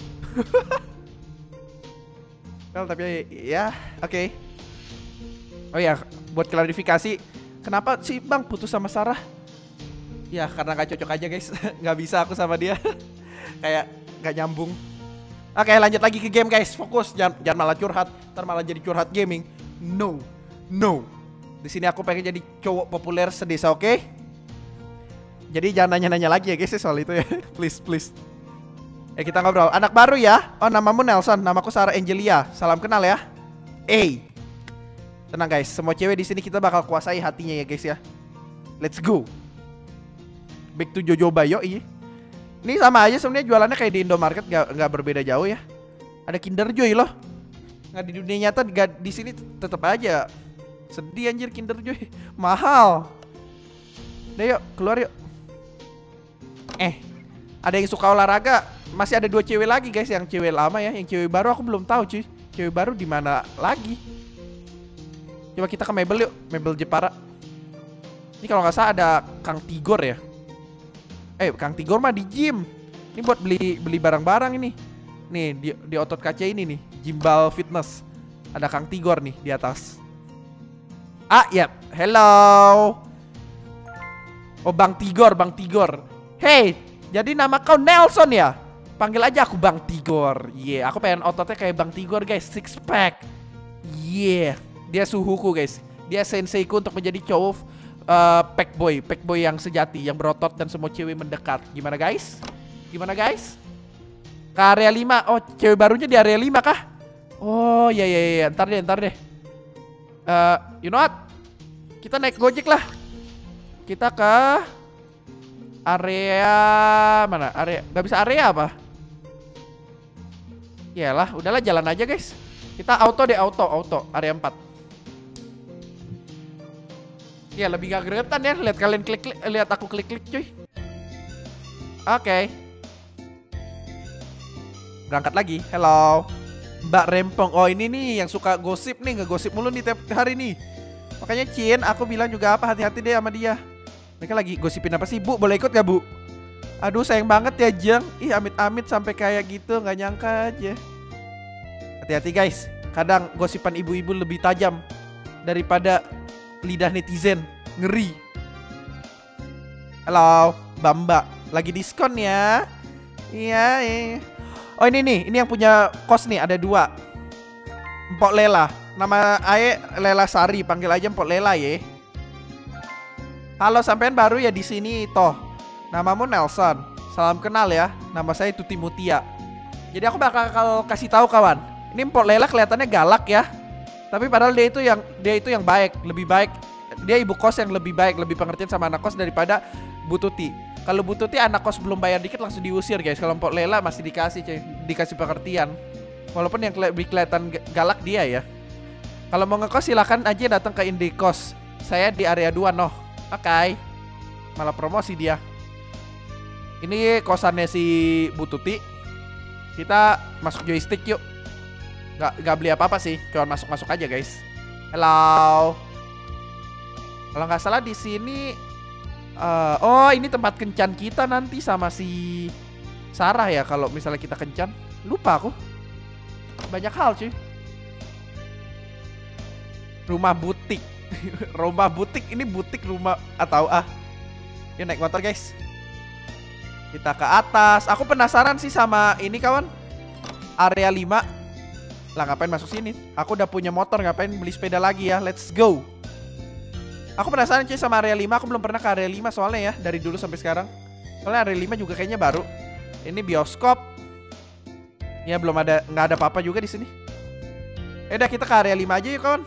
Well, tapi ya oke. Okay. Oh ya, buat klarifikasi, kenapa sih Bang putus sama Sarah? Ya karena gak cocok aja, guys. Gak bisa aku sama dia. Kayak gak nyambung. Oke, lanjut lagi ke game, guys. Fokus, jangan jangan malah curhat, ntar malah jadi curhat gaming. No, no. Di sini aku pengen jadi cowok populer sedesa, oke? Okay? Jadi jangan nanya-nanya lagi ya, guys, soal itu ya. Please, please. Eh, kita ngobrol. Anak baru ya? Oh, namamu Nelson, namaku Sarah Angelia. Salam kenal ya. Eh, tenang guys, semua cewek di sini kita bakal kuasai hatinya ya, guys ya. Let's go. Back to Jojoba, yoi. Ini sama aja sebenarnya jualannya kayak di Indomaret, gak, gak berbeda jauh ya. Ada Kinder Joy loh. Nggak di dunia nyata, gak, di sini tetap aja. Sedih anjir Kinder Joy. Mahal. Udah yuk, keluar yuk. Eh, ada yang suka olahraga. Masih ada dua cewek lagi guys, yang cewek lama ya. Yang cewek baru aku belum tahu cuy. Cewek baru di mana lagi? Coba kita ke Mebel yuk, Mebel Jepara. Ini kalau nggak salah ada Kang Tigor ya. Eh, Kang Tigor mah di gym. Ini buat beli beli barang-barang ini. Nih di, di otot kaca ini nih, Gimbal Fitness. Ada Kang Tigor nih di atas. Ah, ya, yep. Hello. Oh, Bang Tigor, Bang Tigor. Hey, jadi nama kau Nelson ya? Panggil aja aku Bang Tigor. Yeah, aku pengen ototnya kayak Bang Tigor guys, six pack. Yeah, dia suhuku guys. Dia senseiku untuk menjadi cowok. Uh, pack boy, pack boy yang sejati, yang berotot dan semua cewek mendekat. Gimana guys? Gimana guys? Ke area lima. Oh, cewek barunya di area lima kah? Oh, iya iya iya, ntar deh, ntar deh. Uh, you know what? Kita naik Gojek lah. Kita ke area mana? Area, gak bisa area apa? Yalah, udahlah jalan aja guys. Kita auto deh, auto, auto, area empat. Ya lebih gak gregetan ya, lihat kalian klik-klik, lihat aku klik-klik cuy. Oke. Okay. Berangkat lagi. Hello. Mbak Rempong. Oh ini nih yang suka gosip nih, ngegosip mulu nih tiap hari nih. Makanya Cin, aku bilang juga apa, hati-hati deh sama dia. Mereka lagi gosipin apa sih? Bu, boleh ikut gak Bu? Aduh sayang banget ya Jeng. Ih amit-amit sampai kayak gitu, gak nyangka aja. Hati-hati guys. Kadang gosipan ibu-ibu lebih tajam daripada lidah netizen. Ngeri. Halo Bamba, lagi diskon ya. Iya eh. Oh ini nih, ini yang punya kos nih, ada dua. Mpok Lela. Nama Ae Lela Sari, panggil aja Mpok Lela ya. Halo, sampean baru ya di sini toh. Namamu Nelson. Salam kenal ya. Nama saya Tuti Mutia. Jadi aku bakal kasih tahu kawan. Ini Mpok Lela kelihatannya galak ya. Tapi padahal dia itu yang dia itu yang baik, lebih baik dia ibu kos yang lebih baik, lebih pengertian sama anak kos daripada Bu Tuti. Kalau Bu Tuti anak kos belum bayar dikit langsung diusir guys. Kalau Mpok Lela masih dikasih cuy, dikasih pengertian. Walaupun yang lebih kelihatan galak dia ya. Kalau mau ngekos silakan aja datang ke Indikos. Saya di area dua noh. Oke. Okay. Malah promosi dia. Ini kosannya si Bu Tuti. Kita masuk joystick yuk. Gak, gak beli apa-apa sih, cuma masuk-masuk aja guys. Halo. Kalau nggak salah di sini. Uh, oh ini tempat kencan kita nanti sama si Sarah ya. Kalau misalnya kita kencan. Lupa aku. Banyak hal cuy. Rumah butik. Rumah butik. Ini butik rumah atau ah. Yuk naik motor guys. Kita ke atas. Aku penasaran sih sama ini kawan. Area lima. Lah ngapain masuk sini? Aku udah punya motor, ngapain beli sepeda lagi ya. Let's go. Aku penasaran cuy sama area lima. Aku belum pernah ke area lima soalnya ya. Dari dulu sampai sekarang. Soalnya area lima juga kayaknya baru. Ini bioskop. Ya belum ada, nggak ada apa-apa juga di sini. Eh udah kita ke area lima aja yuk kawan.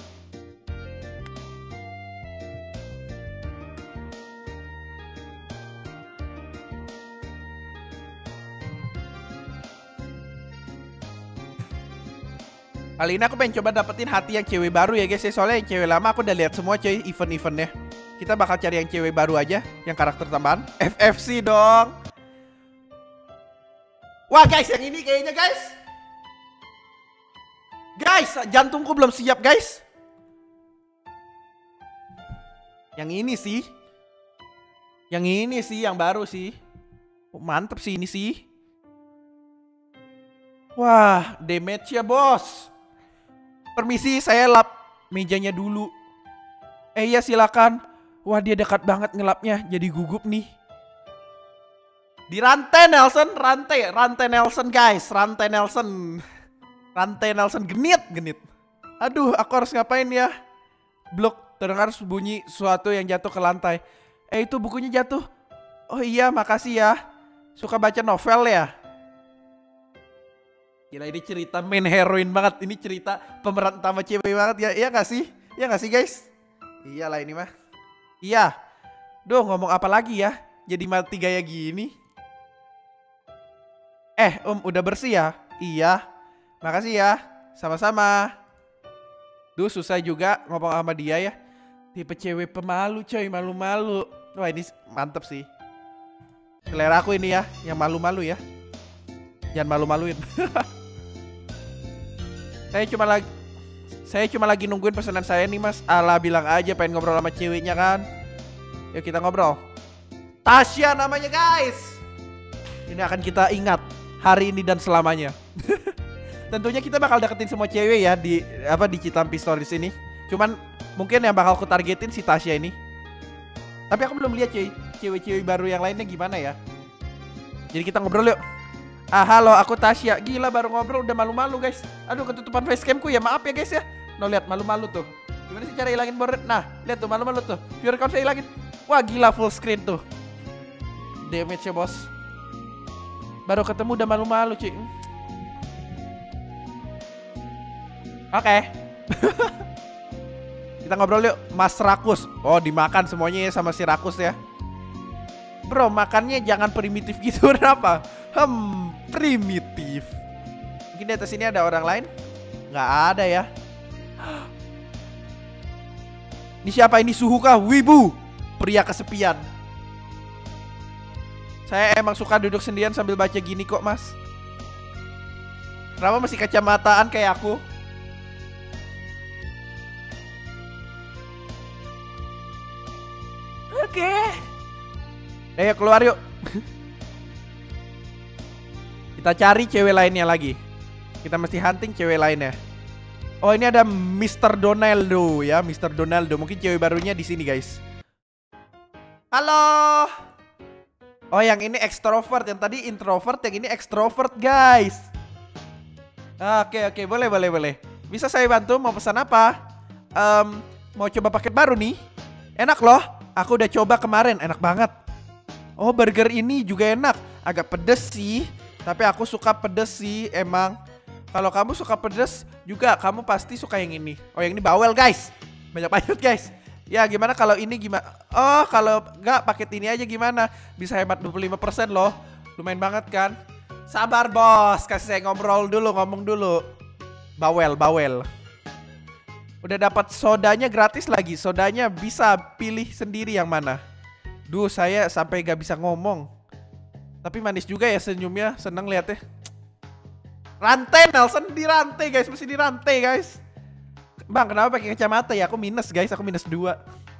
Kali ini aku pengen coba dapetin hati yang cewek baru ya guys ya. Soalnya yang cewek lama aku udah lihat semua cuy event-eventnya. Kita bakal cari yang cewek baru aja, yang karakter tambahan. F F C dong. Wah guys, yang ini kayaknya guys. Guys, jantungku belum siap guys. Yang ini sih. Yang ini sih, yang baru sih. Oh, mantep sih ini sih. Wah, damage ya bos. Permisi, saya lap mejanya dulu. Eh iya silakan. Wah dia dekat banget ngelapnya, jadi gugup nih. Di rantai Nelson, rantai, rantai Nelson guys, rantai Nelson. Rantai Nelson genit, genit. Aduh, aku harus ngapain ya? Blok, terdengar bunyi sesuatu yang jatuh ke lantai. Eh itu bukunya jatuh. Oh iya, makasih ya. Suka baca novel ya? Gila ini cerita main heroin banget. Ini cerita pemeran utama cewek banget ya. Iya gak sih? Iya gak sih guys? Iyalah ini mah. Iya. Duh ngomong apa lagi ya? Jadi mati gaya gini. Eh om udah bersih ya? Iya. Makasih ya. Sama-sama. Duh susah juga ngomong sama dia ya. Tipe cewek pemalu coy. Malu-malu. Wah ini mantep sih. Selera aku ini ya. Yang malu-malu ya. Jangan malu-maluin. Saya cuma lagi Saya cuma lagi nungguin pesanan saya nih mas. Alah bilang aja pengen ngobrol sama ceweknya kan. Yuk kita ngobrol. Tasya namanya guys. Ini akan kita ingat hari ini dan selamanya. Tentunya kita bakal deketin semua cewek ya di apa di Citampi Stories ini. Cuman mungkin yang bakal aku targetin si Tasya ini. Tapi aku belum lihat cuy cewek-cewek baru yang lainnya gimana ya. Jadi kita ngobrol yuk. Ah halo aku Tasya. Gila baru ngobrol udah malu-malu guys. Aduh ketutupan facecamku ya maaf ya guys ya. No lihat malu-malu tuh. Gimana sih cara hilangin border? Nah lihat tuh malu-malu tuh. Viewer count saya hilangin. Wah gila full screen tuh. Damage ya bos. Baru ketemu udah malu-malu cuy. Oke okay. Kita ngobrol yuk. Mas Rakus. Oh dimakan semuanya ya sama si Rakus ya. Bro makannya jangan primitif gitu. Kenapa? Hmm primitif. Mungkin di atas sini ada orang lain. Nggak ada ya. Ini siapa ini Suhu kah? Wibu. Pria kesepian. Saya emang suka duduk sendirian sambil baca gini kok mas. Kenapa masih kacamataan kayak aku? Oke okay. Ayo keluar yuk. Kita cari cewek lainnya lagi. Kita mesti hunting cewek lainnya. Oh ini ada mister Donaldo ya, mister Donaldo. Mungkin cewek barunya di sini guys. Halo. Oh yang ini extrovert, yang tadi introvert, yang ini extrovert guys. Oke oke boleh boleh boleh. Bisa saya bantu? Mau pesan apa? Um, mau coba paket baru nih. Enak loh. Aku udah coba kemarin, enak banget. Oh burger ini juga enak. Agak pedes sih. Tapi aku suka pedes sih emang. Kalau kamu suka pedes juga kamu pasti suka yang ini. Oh yang ini bawel guys. Banyak banget guys. Ya gimana kalau ini gimana? Oh kalau nggak paket ini aja gimana? Bisa hemat dua puluh lima persen loh. Lumayan banget kan? Sabar bos, kasih saya ngobrol dulu, ngomong dulu. Bawel, bawel. Udah dapat sodanya gratis lagi. Sodanya bisa pilih sendiri yang mana. Duh saya sampai gak bisa ngomong. Tapi manis juga ya senyumnya, seneng liatnya. Rantai Nelson, dirantai guys, mesti dirantai guys. Bang, kenapa pakai kacamata ya? Aku minus guys, aku minus dua.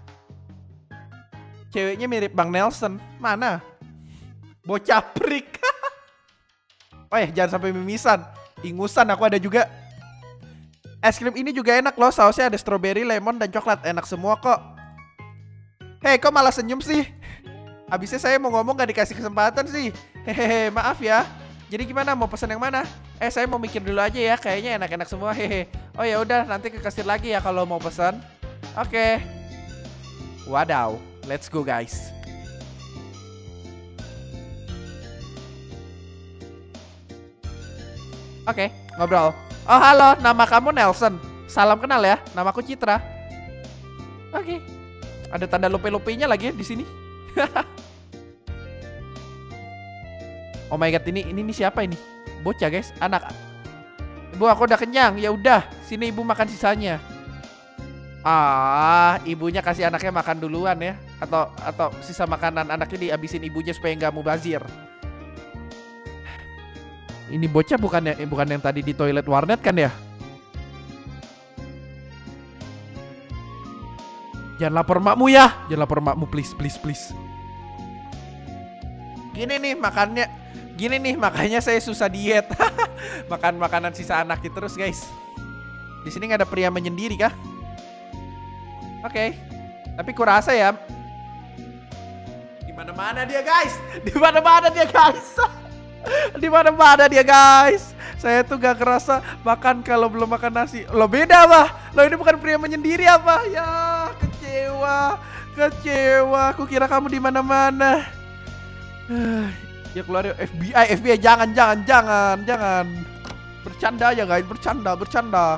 Ceweknya mirip Bang Nelson. Mana? Bocah prik. Oh ya, jangan sampai mimisan. Ingusan aku ada juga. Es krim ini juga enak loh. Sausnya ada strawberry, lemon, dan coklat. Enak semua kok. Hei, kok malah senyum sih? Habisnya saya mau ngomong gak dikasih kesempatan sih. Hehehe, maaf ya. Jadi gimana, mau pesan yang mana? Eh saya mau mikir dulu aja ya, kayaknya enak-enak semua. Hehe. Oh ya udah, nanti ke kasir lagi ya kalau mau pesan. Oke. Wadaw, let's go guys. Oke, ngobrol. Oh halo, nama kamu Nelson. Salam kenal ya, namaku Citra. Oke. Ada tanda lupe-lupenya lagi ya di sini. Oh my god, ini ini, ini siapa ini? Bocah guys, anak. Ibu aku udah kenyang. Ya udah, sini ibu makan sisanya. Ah, ibunya kasih anaknya makan duluan ya. Atau atau sisa makanan anaknya dihabisin ibunya supaya nggak mubazir. Ini bocah bukan yang, bukan yang tadi di toilet warnet kan ya? Jangan lapor makmu ya. Jangan lapor makmu please, please, please. Gini nih makannya. Gini nih makanya saya susah diet. Makan makanan sisa anaknya terus guys. Di sini nggak ada pria menyendiri kah? Oke. Okay. Tapi kurasa ya. Di mana-mana dia guys. Di mana-mana dia guys. Di mana-mana dia guys. Saya tuh gak kerasa makan kalau belum makan nasi. Lo beda apa? Lo ini bukan pria menyendiri apa? Ya kecewa, kecewa. Aku kira kamu di mana-mana. Ya keluar yuk. F B I, F B I jangan, jangan, jangan, jangan. Bercanda aja guys, bercanda, bercanda.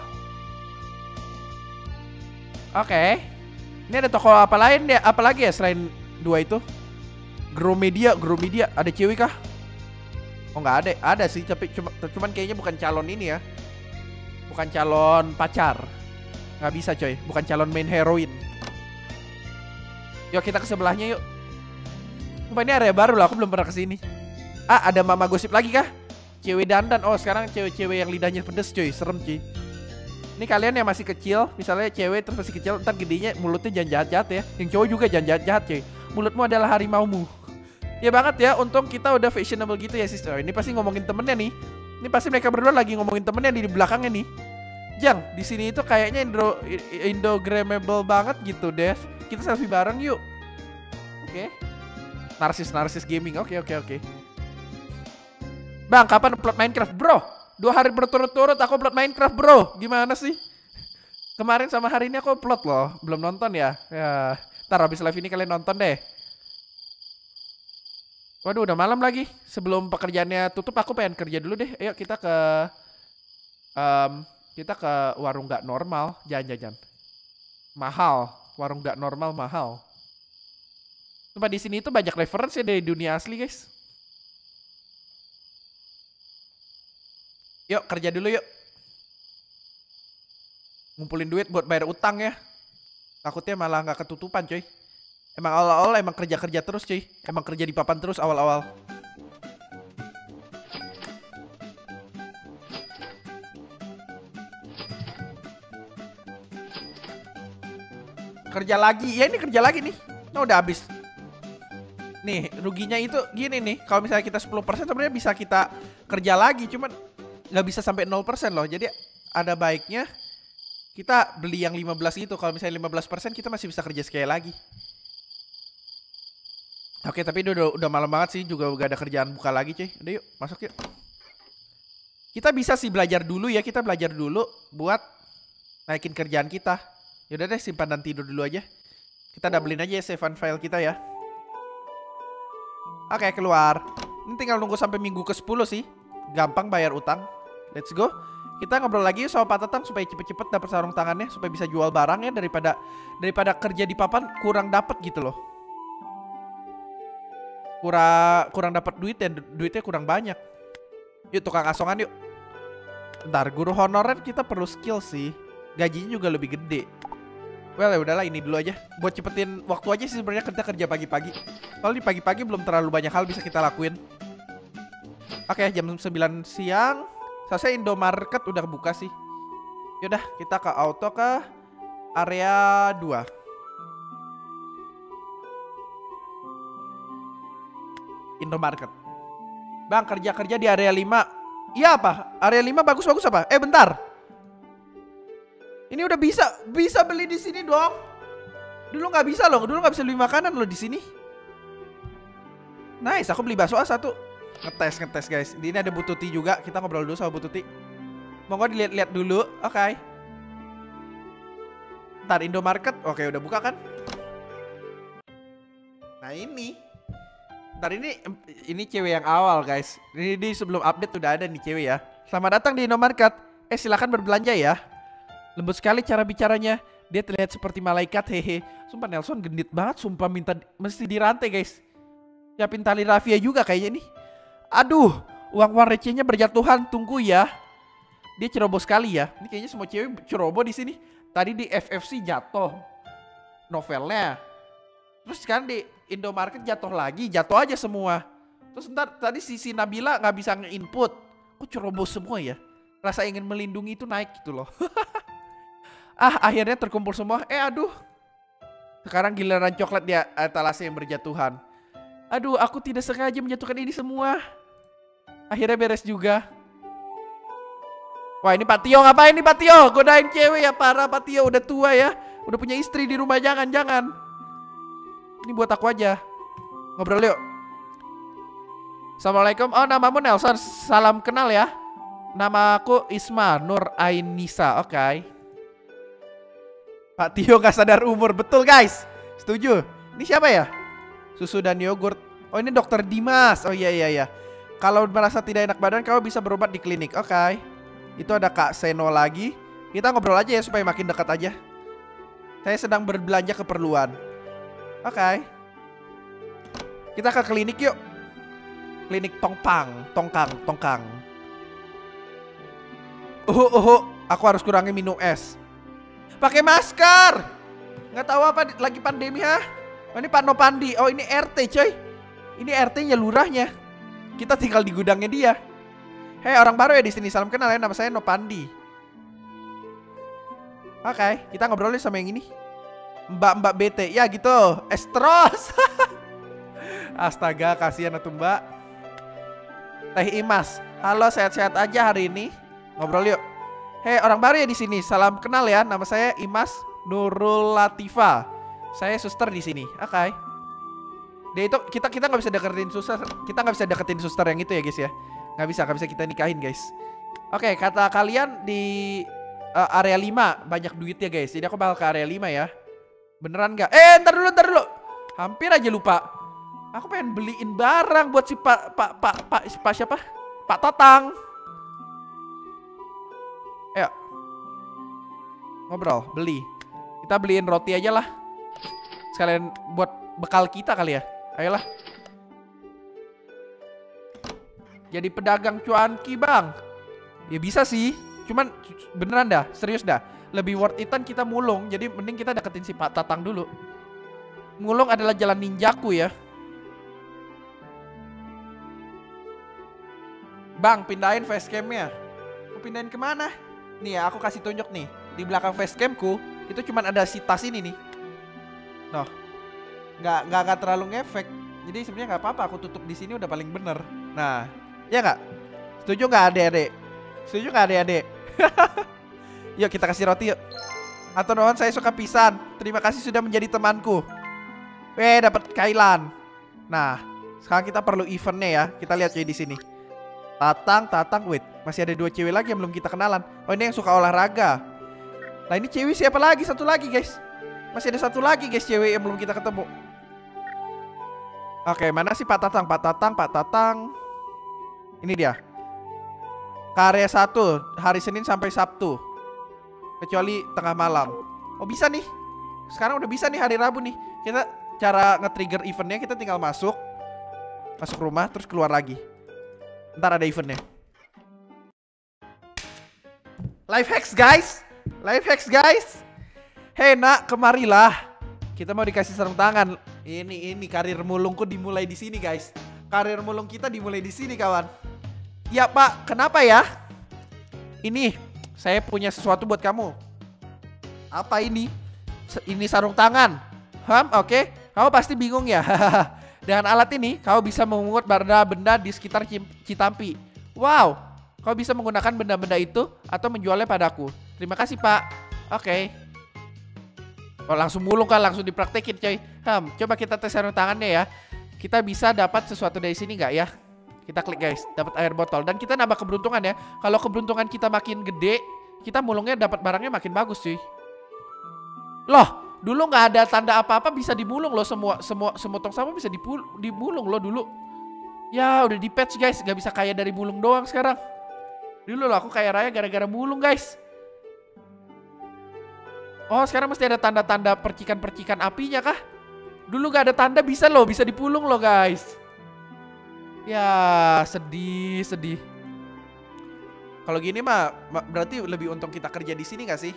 Oke. Okay. Ini ada toko apa lain ya? Apa lagi ya selain dua itu? Gromedia, Gromedia. Ada cewek kah? Oh nggak ada, ada sih. Tapi cuma, cuman kayaknya bukan calon ini ya. Bukan calon pacar. Nggak bisa coy, bukan calon main heroin. Yuk kita ke sebelahnya yuk. Sumpah ini area baru lah, aku belum pernah kesini. Ah, ada mama gosip lagi kah? Cewek dandan. Oh, sekarang cewek-cewek yang lidahnya pedes cuy, serem cuy. Ini kalian yang masih kecil, misalnya cewek terus masih kecil, ntar gedenya mulutnya jangan jahat-jahat ya. Yang cowok juga jangan jahat-jahat cuy. Mulutmu adalah harimaumu. Ya banget ya, untung kita udah fashionable gitu ya sis. Oh, ini pasti ngomongin temennya nih. Ini pasti mereka berdua lagi ngomongin temennya di belakangnya nih. Jang, di sini itu kayaknya Indo Instagramable banget gitu deh. Kita selfie bareng yuk. Oke. Okay. Narsis-narsis gaming. Oke, okay, oke, okay, oke. Okay. Bang, kapan upload Minecraft, bro? Dua hari berturut-turut aku upload Minecraft, bro. Gimana sih? Kemarin sama hari ini aku upload loh. Belum nonton ya? Ya, ntar habis live ini kalian nonton deh. Waduh, udah malam lagi. Sebelum pekerjaannya tutup, aku pengen kerja dulu deh. Ayo kita ke um, kita ke warung gak normal. Jangan-jangan. Mahal. Warung gak normal mahal. Sumpah di sini itu banyak referensi dari dunia asli, guys. Yuk kerja dulu yuk. Ngumpulin duit buat bayar utang ya. Takutnya malah gak ketutupan coy. Emang awal-awal emang kerja-kerja terus cuy. Emang kerja di papan terus awal-awal. Kerja lagi. Ya ini kerja lagi nih. Nah udah habis. Nih ruginya itu gini nih. Kalau misalnya kita sepuluh persen sebenarnya bisa kita kerja lagi. Cuman gak bisa sampai nol persen loh. Jadi ada baiknya kita beli yang lima belas gitu. Kalau misalnya lima belas persen kita masih bisa kerja sekali lagi. Oke, tapi udah, udah malam banget sih. Juga gak ada kerjaan buka lagi cuy. Udah yuk, masuk yuk. Kita bisa sih belajar dulu ya. Kita belajar dulu buat naikin kerjaan kita. Yaudah deh, simpan dan tidur dulu aja. Kita double-in aja ya save file kita ya. Oke, keluar. Ini tinggal nunggu sampai minggu ke sepuluh sih. Gampang bayar utang. Let's go. Kita ngobrol lagi sama Pak Tatang supaya cepet-cepet dapat sarung tangannya, supaya bisa jual barangnya daripada daripada kerja di papan kurang dapat gitu loh. Kurang kurang dapat duit dan duitnya kurang banyak. Yuk tukang asongan yuk. Bentar, guru honorer kita perlu skill sih. Gajinya juga lebih gede. Well ya udahlah ini dulu aja. Buat cepetin waktu aja sih sebenarnya kita kerja pagi-pagi. Kalau di pagi-pagi belum terlalu banyak hal bisa kita lakuin. Oke, jam sembilan siang. Selesai Indomarket udah buka sih. Yaudah kita ke auto ke area dua. Indomarket. Bang kerja-kerja di area lima. Iya apa? Area lima bagus-bagus apa? Eh bentar. Ini udah bisa bisa beli di sini dong. Dulu nggak bisa loh. Dulu nggak bisa beli makanan loh di sini. Nice, aku beli bakso satu. Ngetes, ngetes guys. Di ini ada Bu Tuti juga. Kita ngobrol dulu sama Bu Tuti. Monggo dilihat-lihat dulu. Oke. Okay. Ntar Indomarket. Oke, udah buka kan? Nah ini. Ntar ini ini cewek yang awal guys. Ini di sebelum update udah ada nih cewek ya. Selamat datang di Indomarket. Eh silakan berbelanja ya. Lembut sekali cara bicaranya. Dia terlihat seperti malaikat. Hehe. Sumpah Nelson gendit banget. Sumpah minta mesti dirantai guys. Siapin tali rafia juga kayaknya nih. Aduh, uang-uang recehnya berjatuhan. Tunggu ya. Dia ceroboh sekali ya. Ini kayaknya semua cewek ceroboh di sini. Tadi di F F C jatuh novelnya. Terus sekarang di Indomarket jatuh lagi. Jatuh aja semua. Terus ntar tadi Sisi Nabila nggak bisa nge-input. Kok ceroboh semua ya. Rasa ingin melindungi itu naik gitu loh. Ah, akhirnya terkumpul semua. Eh aduh. Sekarang giliran coklat dia etalase yang berjatuhan. Aduh, aku tidak sengaja menjatuhkan ini semua. Akhirnya beres juga. Wah ini Pak Tio ngapain nih Pak Tio? Godain cewek ya, parah Pak Tio. Udah tua ya. Udah punya istri di rumah, jangan-jangan. Ini buat aku aja. Ngobrol yuk. Assalamualaikum. Oh namamu Nelson. Salam kenal ya. Nama aku Isma Nur Ainisa. Oke okay. Pak Tio gak sadar umur. Betul guys. Setuju. Ini siapa ya? Susu dan yogurt. Oh ini dokter Dimas. Oh iya iya iya. Kalau merasa tidak enak badan kamu bisa berobat di klinik. Oke okay. Itu ada Kak Seno lagi. Kita ngobrol aja ya supaya makin dekat aja. Saya sedang berbelanja keperluan. Oke okay. Kita ke klinik yuk. Klinik Tongpang. Tongkang Tongkang. Uhu uhu. Aku harus kurangi minum es. Pakai masker. Nggak tahu apa lagi pandemi ha. Oh ini Pak Nopandi. Oh ini R T coy. Ini R T-nya lurahnya. Kita tinggal di gudangnya dia. Hei orang baru ya di sini. Salam kenal ya. Nama saya Nopandi. Oke, okay, kita ngobrolin sama yang ini. Mbak-mbak B T. Ya gitu. Estros. Astaga, kasihan atuh Mbak. Teh Imas. Halo, sehat-sehat aja hari ini. Ngobrol yuk. Hei orang baru ya di sini. Salam kenal ya. Nama saya Imas Nurul Latifa. Saya suster di sini. Oke. Okay. Dia itu kita kita nggak bisa deketin suster. Kita nggak bisa deketin suster yang itu ya guys ya. Nggak bisa, nggak bisa kita nikahin guys. Oke, okay, kata kalian di uh, area lima banyak duit ya guys. Jadi aku bakal ke area lima ya. Beneran nggak? Eh, ntar dulu, ntar dulu. Hampir aja lupa. Aku pengen beliin barang buat si Pak Pak Pak Pak Pak siapa? Pak Tatang. Ayo. Ngobrol, beli. Kita beliin roti aja lah. Sekalian buat bekal kita kali ya. Ayolah. Jadi pedagang cuanki bang. Ya bisa sih. Cuman beneran dah, serius dah. Lebih worth it-an kita mulung. Jadi mending kita deketin si Pak Tatang dulu. Mulung adalah jalan ninjaku ya. Bang, pindahin facecam-nya. Mau pindahin kemana? Nih ya, aku kasih tunjuk nih. Di belakang facecamku itu cuman ada si tas ini nih. Noh. Nggak, nggak, nggak terlalu ngefek. Jadi sebenarnya nggak apa-apa. Aku tutup di sini udah paling bener. Nah, ya nggak? Setuju nggak adik-adik? Setuju nggak adik-adik? Yuk kita kasih roti yuk. Atau nuhun saya suka pisan. Terima kasih sudah menjadi temanku. Weh dapat Kailan. Nah, sekarang kita perlu eventnya ya. Kita lihat cuy di sini. Tatang, Tatang, wait, masih ada dua cewek lagi yang belum kita kenalan. Oh ini yang suka olahraga. Nah ini cewek siapa lagi? Satu lagi guys. Masih ada satu lagi guys cewek yang belum kita ketemu. Oke, mana sih Pak Tatang? Pak Tatang, Pak Tatang. Ini dia. Ke area satu hari Senin sampai Sabtu. Kecuali tengah malam. Oh bisa nih. Sekarang udah bisa nih hari Rabu nih. Kita cara nge-trigger eventnya kita tinggal masuk. Masuk rumah terus keluar lagi. Ntar ada eventnya. Life hacks guys. Life hacks guys. Hei nak, kemarilah. Kita mau dikasih sarung tangan. Ini ini karir mulungku dimulai di sini guys. Karir mulung kita dimulai di sini kawan. Ya Pak, kenapa ya? Ini saya punya sesuatu buat kamu. Apa ini? Ini sarung tangan. Ham, oke. Okay. Kamu pasti bingung ya. Dengan alat ini, kamu bisa memungut benda-benda di sekitar Citampi. Wow, kamu bisa menggunakan benda-benda itu atau menjualnya padaku. Terima kasih Pak. Oke. Okay. Oh langsung mulung kan, langsung dipraktekin coy. Ham, coba kita tes sarung tangannya ya. Kita bisa dapat sesuatu dari sini nggak ya? Kita klik guys, dapat air botol dan kita nambah keberuntungan ya. Kalau keberuntungan kita makin gede, kita mulungnya dapat barangnya makin bagus cuy. Loh, dulu nggak ada tanda apa-apa bisa dimulung loh, semua semua semua tong sampah bisa dipul, dimulung loh dulu. Ya udah di patch guys, nggak bisa kaya dari mulung doang sekarang. Dulu loh aku kaya raya gara-gara mulung guys. Oh sekarang mesti ada tanda-tanda percikan-percikan apinya kah? Dulu nggak ada tanda bisa loh, bisa dipulung loh guys. Ya sedih sedih. Kalau gini mah berarti lebih untung kita kerja di sini nggak sih?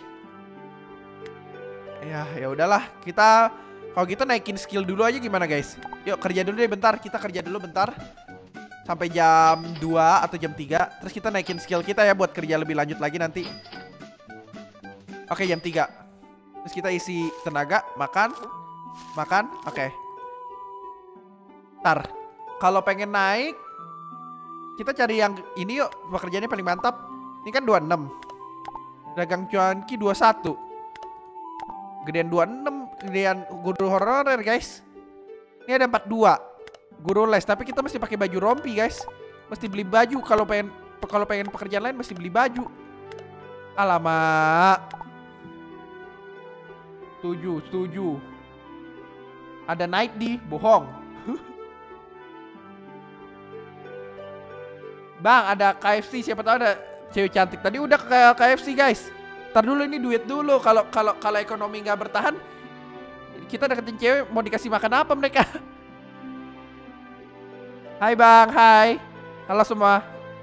Ya ya udahlah, kita kalau gitu naikin skill dulu aja gimana guys? Yuk kerja dulu deh bentar, kita kerja dulu bentar sampai jam dua atau jam tiga. Terus kita naikin skill kita ya buat kerja lebih lanjut lagi nanti. Oke jam tiga. Terus kita isi tenaga, makan, makan, oke. Ntar kalau pengen naik, kita cari yang ini yuk, pekerjaannya paling mantap. Ini kan dua puluh enam. Dagang cuanki dua puluh satu. Gedean dua puluh enam, gedean guru honorer guys. Ini ada empat puluh dua. Guru les, tapi kita mesti pakai baju rompi guys. Mesti beli baju kalau pengen kalau pengen pekerjaan lain mesti beli baju. Alamak. Setuju, setuju. Ada night di, bohong. Bang, ada K F C, siapa tahu ada cewek cantik. Tadi udah ke K F C guys. Ntar dulu ini duit dulu. Kalau kalau kalau ekonomi nggak bertahan, kita deketin cewek mau dikasih makan apa mereka? Hai bang, hai. Halo semua.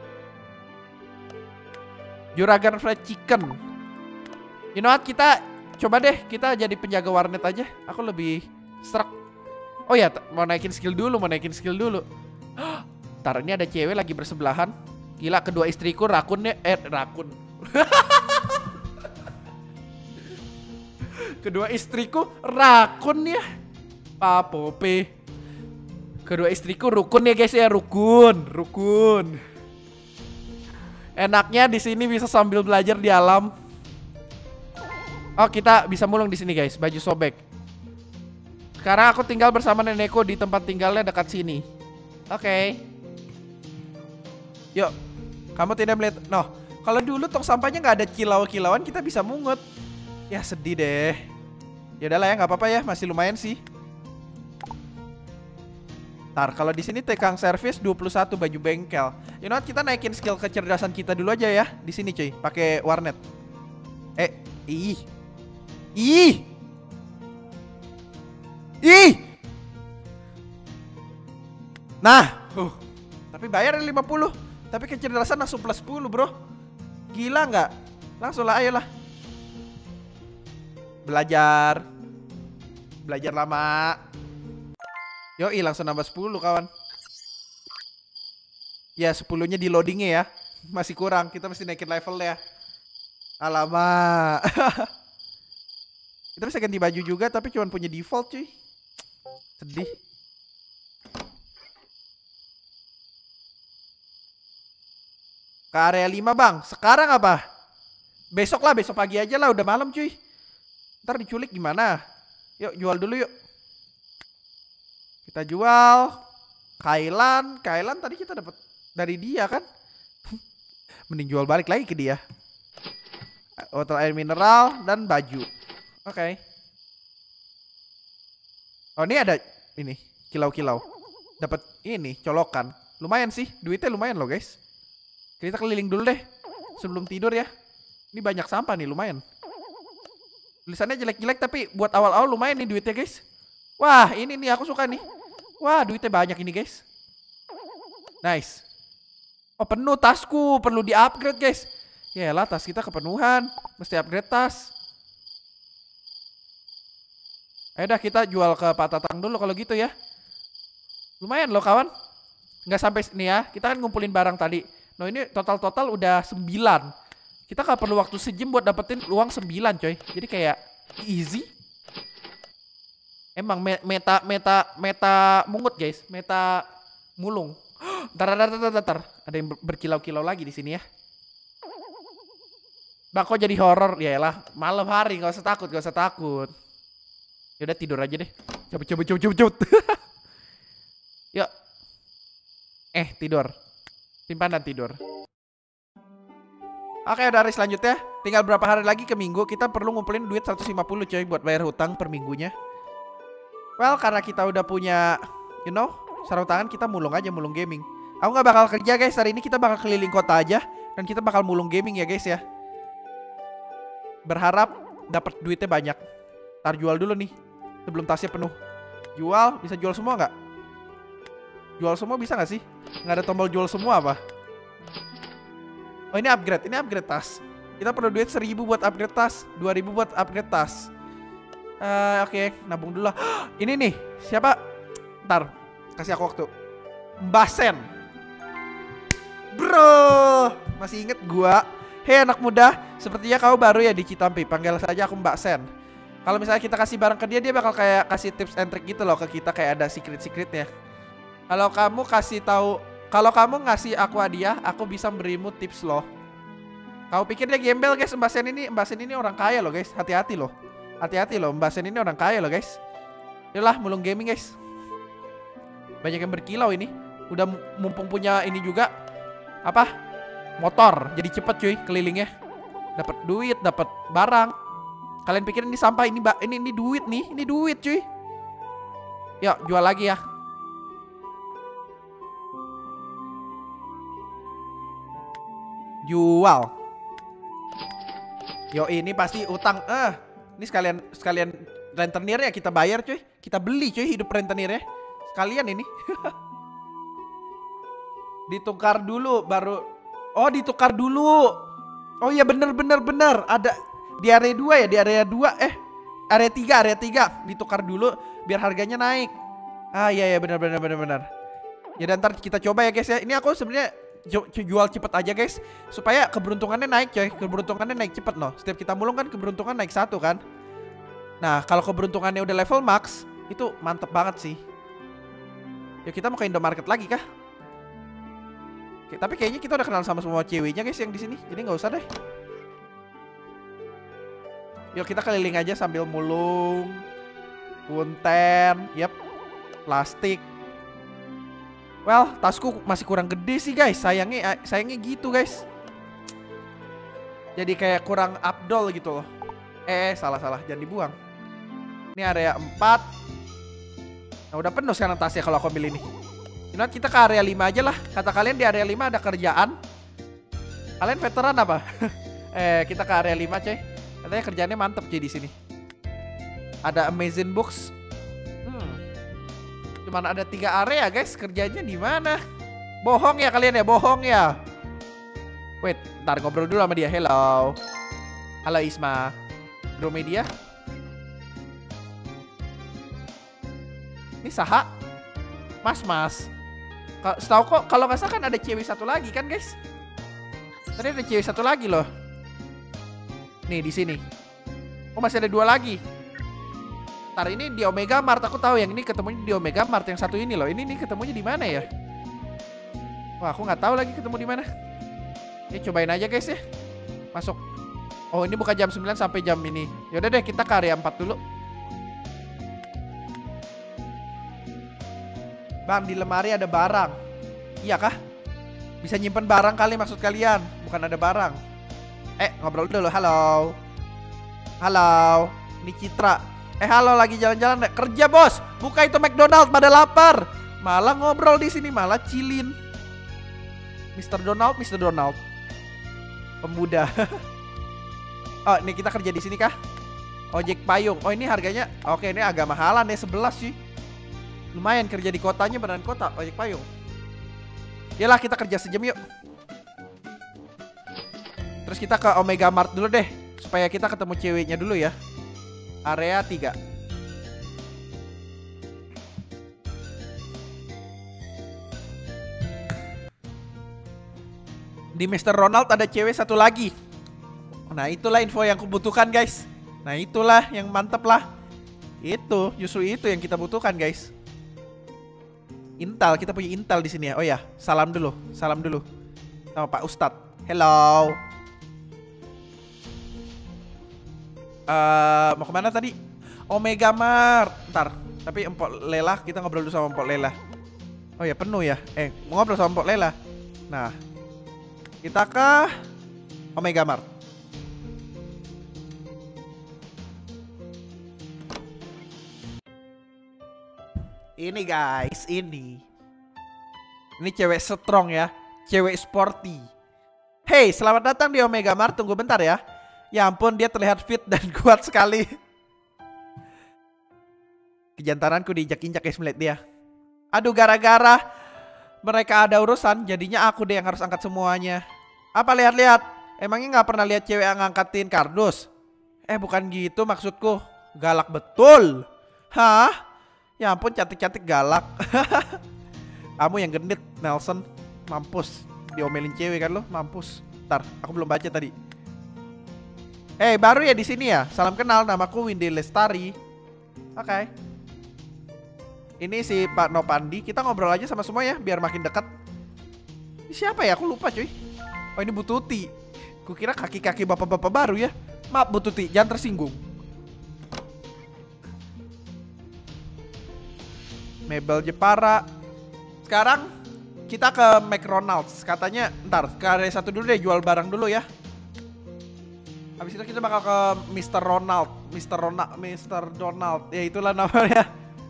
Juragan Fried Chicken. You know what, kita coba deh kita jadi penjaga warnet aja. Aku lebih serak. Oh ya, mau naikin skill dulu, mau naikin skill dulu. Ntar ini ada cewek lagi bersebelahan. Gila, kedua istriku rakunnya, eh rakun. Kedua istriku rakun ya. Papope. Kedua istriku rukun ya guys ya, rukun, rukun. Enaknya di sini bisa sambil belajar di alam. Oh, kita bisa mulung di sini guys, baju sobek. Sekarang aku tinggal bersama nenekku di tempat tinggalnya dekat sini. Oke. Okay. Yuk, kamu tidak melihat. Noh, kalau dulu tong sampahnya nggak ada kilau-kilauan, kita bisa mungut. Ya sedih deh. Ya udahlah ya, nggak apa-apa ya, masih lumayan sih. Ntar kalau di sini tekang servis dua puluh satu baju bengkel. You know what, kita naikin skill kecerdasan kita dulu aja ya di sini cuy, pakai warnet. Eh, ih. Ih. Ih. Nah, uh, tapi bayar lima puluh. Tapi kecerdasan langsung plus sepuluh bro. Gila nggak? Langsung lah, ayolah. Belajar. Belajar lama. Yoi, langsung nambah sepuluh kawan. Ya sepuluhnya di loadingnya ya. Masih kurang, kita mesti naikin level ya. Alamak. Kita bisa ganti baju juga, tapi cuma punya default cuy. Sedih. Ke area lima bang, sekarang apa? Besok lah, besok pagi aja lah, udah malam cuy. Ntar diculik gimana? Yuk jual dulu yuk. Kita jual. Kailan, Kailan tadi kita dapat dari dia kan. Mending jual balik lagi ke dia. Botol air mineral dan baju. Oke. Okay. Oh ini ada ini kilau-kilau. Dapat ini colokan. Lumayan sih, duitnya lumayan loh guys. Kita keliling dulu deh sebelum tidur ya. Ini banyak sampah nih, lumayan. Tulisannya jelek-jelek tapi buat awal-awal lumayan nih duitnya guys. Wah ini nih aku suka nih. Wah duitnya banyak ini guys. Nice. Oh penuh tasku, perlu di upgrade guys. Yaelah tas kita kepenuhan, mesti upgrade tas. Ayo dah kita jual ke Pak Tatang dulu kalau gitu ya. Lumayan loh kawan. Nggak sampai nih ya, kita kan ngumpulin barang tadi. Nah ini total-total udah sembilan. Kita gak perlu waktu sejam buat dapetin uang sembilan coy. Jadi kayak easy. Emang me meta meta meta mungut guys, meta mulung. Ntar, ntar, ntar, ntar, ada yang berkilau-kilau lagi di sini ya. Bang kok jadi horor? Yaelah, malam hari gak usah takut, gak usah takut. Yaudah tidur aja deh. Cabut, cabut, cabut, cabut, cabut. Yuk. Eh, tidur. Simpan dan tidur. Oke, udah hari selanjutnya. Tinggal berapa hari lagi ke minggu. Kita perlu ngumpulin duit seratus lima puluh coy buat bayar hutang per minggunya. Well, karena kita udah punya, you know, sarung tangan, kita mulung aja, mulung gaming. Aku gak bakal kerja guys, hari ini kita bakal keliling kota aja. Dan kita bakal mulung gaming ya guys ya. Berharap dapat duitnya banyak. Ntar jual dulu nih sebelum tasnya penuh. Jual, bisa jual semua nggak? Jual semua bisa nggak sih? Nggak ada tombol jual semua apa? Oh ini upgrade, ini upgrade tas. Kita perlu duit seribu buat upgrade tas, dua ribu buat upgrade tas. uh, Oke, okay. Nabung dulu lah. Ini nih, siapa? Ntar, kasih aku waktu. Mbah Sen. Bro, masih inget gua? Hei anak muda, sepertinya kau baru ya di Citampi. Panggil saja aku Mbak Sen. Kalau misalnya kita kasih barang ke dia, dia bakal kayak kasih tips and trick gitu loh ke kita, kayak ada secret-secretnya. Kalau kamu kasih tahu, kalau kamu ngasih aku hadiah, aku bisa berimu tips loh. Kau pikir dia gembel guys? Mbak Sen ini, Mbak Sen ini orang kaya loh guys. Hati-hati loh, hati-hati loh. Mbak Sen ini orang kaya loh guys. Yalah, mulung gaming guys. Banyak yang berkilau ini. Udah mumpung punya ini juga, apa? Motor, jadi cepet cuy kelilingnya. Dapat duit, dapat barang. Kalian pikir ini sampah? Ini mbak, ini ini duit nih, ini duit cuy. Yuk jual lagi ya. Jual. Yo ini pasti utang. Eh, ini sekalian sekalian rentenir ya kita bayar cuy. Kita beli cuy hidup rentenirnya. Sekalian ini. Ditukar dulu baru. Oh ditukar dulu. Oh iya bener bener bener. Ada di area dua ya, di area dua. Eh area tiga, area tiga. Ditukar dulu biar harganya naik. Ah iya iya bener bener bener bener. Ya dan ntar kita coba ya guys ya. Ini aku sebenarnya jual cepet aja guys, supaya keberuntungannya naik coy. Keberuntungannya naik cepet loh. Setiap kita mulung kan keberuntungan naik satu kan. Nah kalau keberuntungannya udah level max, itu mantep banget sih. Ya kita mau ke Indomarket lagi kah? Oke, tapi kayaknya kita udah kenal sama semua ceweknya guys yang di sini, jadi nggak usah deh. Yuk kita keliling aja sambil mulung. Punten, yep, plastik. Well, tasku masih kurang gede sih guys. Sayangnya, sayangnya gitu guys. Jadi kayak kurang abdol gitu loh. Eh, salah-salah, jangan dibuang. Ini area empat. Nah udah penuh sekarang tasnya kalau aku ambil ini. Nah, kita ke area lima aja lah. Kata kalian di area lima ada kerjaan. Kalian veteran apa? eh, kita ke area lima coy. Katanya kerjaannya mantep cuy di sini. Ada amazing books. Hmm. Cuman ada tiga area guys. Kerjanya di mana? Bohong ya kalian ya, bohong ya. Wait, ntar ngobrol dulu sama dia. Hello. Halo Isma. Bro media. Ini Saha. Mas mas. Setahu kok kalau nggak salah kan ada cewek satu lagi kan guys. Tadi ada cewek satu lagi loh. Nih di sini. Oh masih ada dua lagi. Ntar ini di Omega Mart, aku tahu yang ini ketemunya di Omega Mart, yang satu ini loh. Ini nih ketemunya di mana ya? Wah aku nggak tahu lagi ketemu di mana. Ini cobain aja guys ya. Masuk. Oh ini buka jam sembilan sampai jam ini. Yaudah deh kita ke area empat dulu. Bang, di lemari ada barang. Iya kah? Bisa nyimpen barang kali maksud kalian. Bukan ada barang. Eh, ngobrol dulu. Halo. Halo. Ini Citra. Eh, halo, lagi jalan-jalan. Kerja, bos. Buka itu McDonald, pada lapar. Malah ngobrol di sini, malah chillin. Mister Donald, Mister Donald. Pemuda. Oh, ini kita kerja di sini kah? Ojek payung. Oh, ini harganya. Oke, ini agak mahalan ya, sebelas sih. Lumayan kerja di kotanya, beneran kota, ojek payung. Yalah, kita kerja sejam yuk. Terus kita ke Omega Mart dulu deh, supaya kita ketemu ceweknya dulu ya. Area tiga. Di Mister Ronald ada cewek satu lagi. Nah, itulah info yang kubutuhkan, guys. Nah, itulah yang mantep lah. Itu, justru itu yang kita butuhkan, guys. Intel, kita punya Intel di sini ya. Oh ya, salam dulu, salam dulu sama Pak Ustadz. Hello. Uh, mau kemana tadi? Omega Mart. Ntar, tapi Empok Lela, kita ngobrol dulu sama Empok Lela. Oh ya, penuh ya. Eh, mau ngobrol sama Empok Lela. Nah, kita ke Omega Mart. Ini guys, ini Ini cewek strong ya, cewek sporty. Hey, selamat datang di Omega Mart. Tunggu bentar ya. Ya ampun, dia terlihat fit dan kuat sekali. Kejantananku diinjak-injak guys melihat dia. Aduh, gara-gara mereka ada urusan, jadinya aku deh yang harus angkat semuanya. Apa lihat-lihat? Emangnya nggak pernah lihat cewek yang ngangkatin kardus? Eh, bukan gitu maksudku. Galak betul. Hah? Ya ampun, cantik-cantik galak. Kamu yang genit, Nelson. Mampus. Diomelin cewek kan lo, mampus. Ntar, aku belum baca tadi. Eh, hey, baru ya di sini ya. Salam kenal, namaku Windy Lestari. Oke. Okay. Ini si Pak Nopandi. Kita ngobrol aja sama semua ya, biar makin dekat. Ini siapa ya? Aku lupa cuy. Oh, ini Bu Tuti. Kukira kaki-kaki bapak-bapak baru ya. Maaf Bu Tuti, jangan tersinggung. Mebel Jepara. Sekarang kita ke McDonald's. Katanya ntar ke area satu dulu deh, jual barang dulu ya. Habis itu kita bakal ke Mister Ronald. Mister Ronald, Mister Donald. Ya itulah namanya.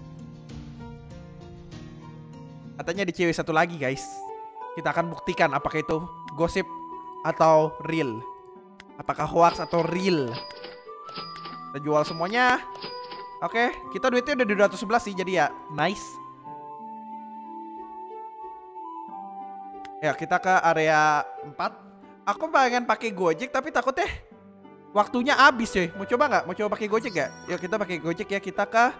Katanya di cewek satu lagi guys. Kita akan buktikan apakah itu gosip atau real. Apakah hoax atau real. Kita jual semuanya. Oke, kita duitnya udah dua ratus sebelas sih, jadi ya nice. Ya, kita ke area empat. Aku pengen pakai Gojek tapi takutnya waktunya habis cuy. Mau coba nggak? Mau coba pakai Gojek gak? Yuk kita pakai Gojek ya. Kita ke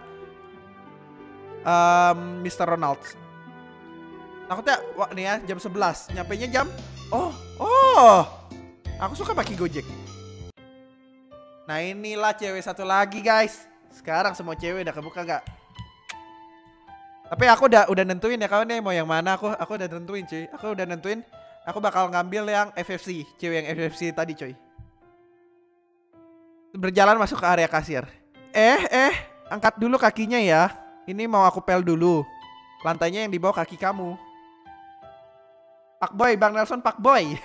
um, Mister Ronald. Takutnya wah, nih ya jam sebelas. Nyampainya jam. Oh, oh. Aku suka pakai Gojek. Nah, inilah cewek satu lagi guys. Sekarang semua cewek udah kebuka gak? Tapi aku udah udah nentuin ya kawan nih mau yang mana. Aku aku udah nentuin cuy. Aku udah nentuin. Aku bakal ngambil yang F F C. Cewek yang F F C tadi cuy. Berjalan masuk ke area kasir. Eh eh angkat dulu kakinya ya. Ini mau aku pel dulu. Lantainya yang di bawah kaki kamu. Pak Boy, Bang Nelson Pak Boy.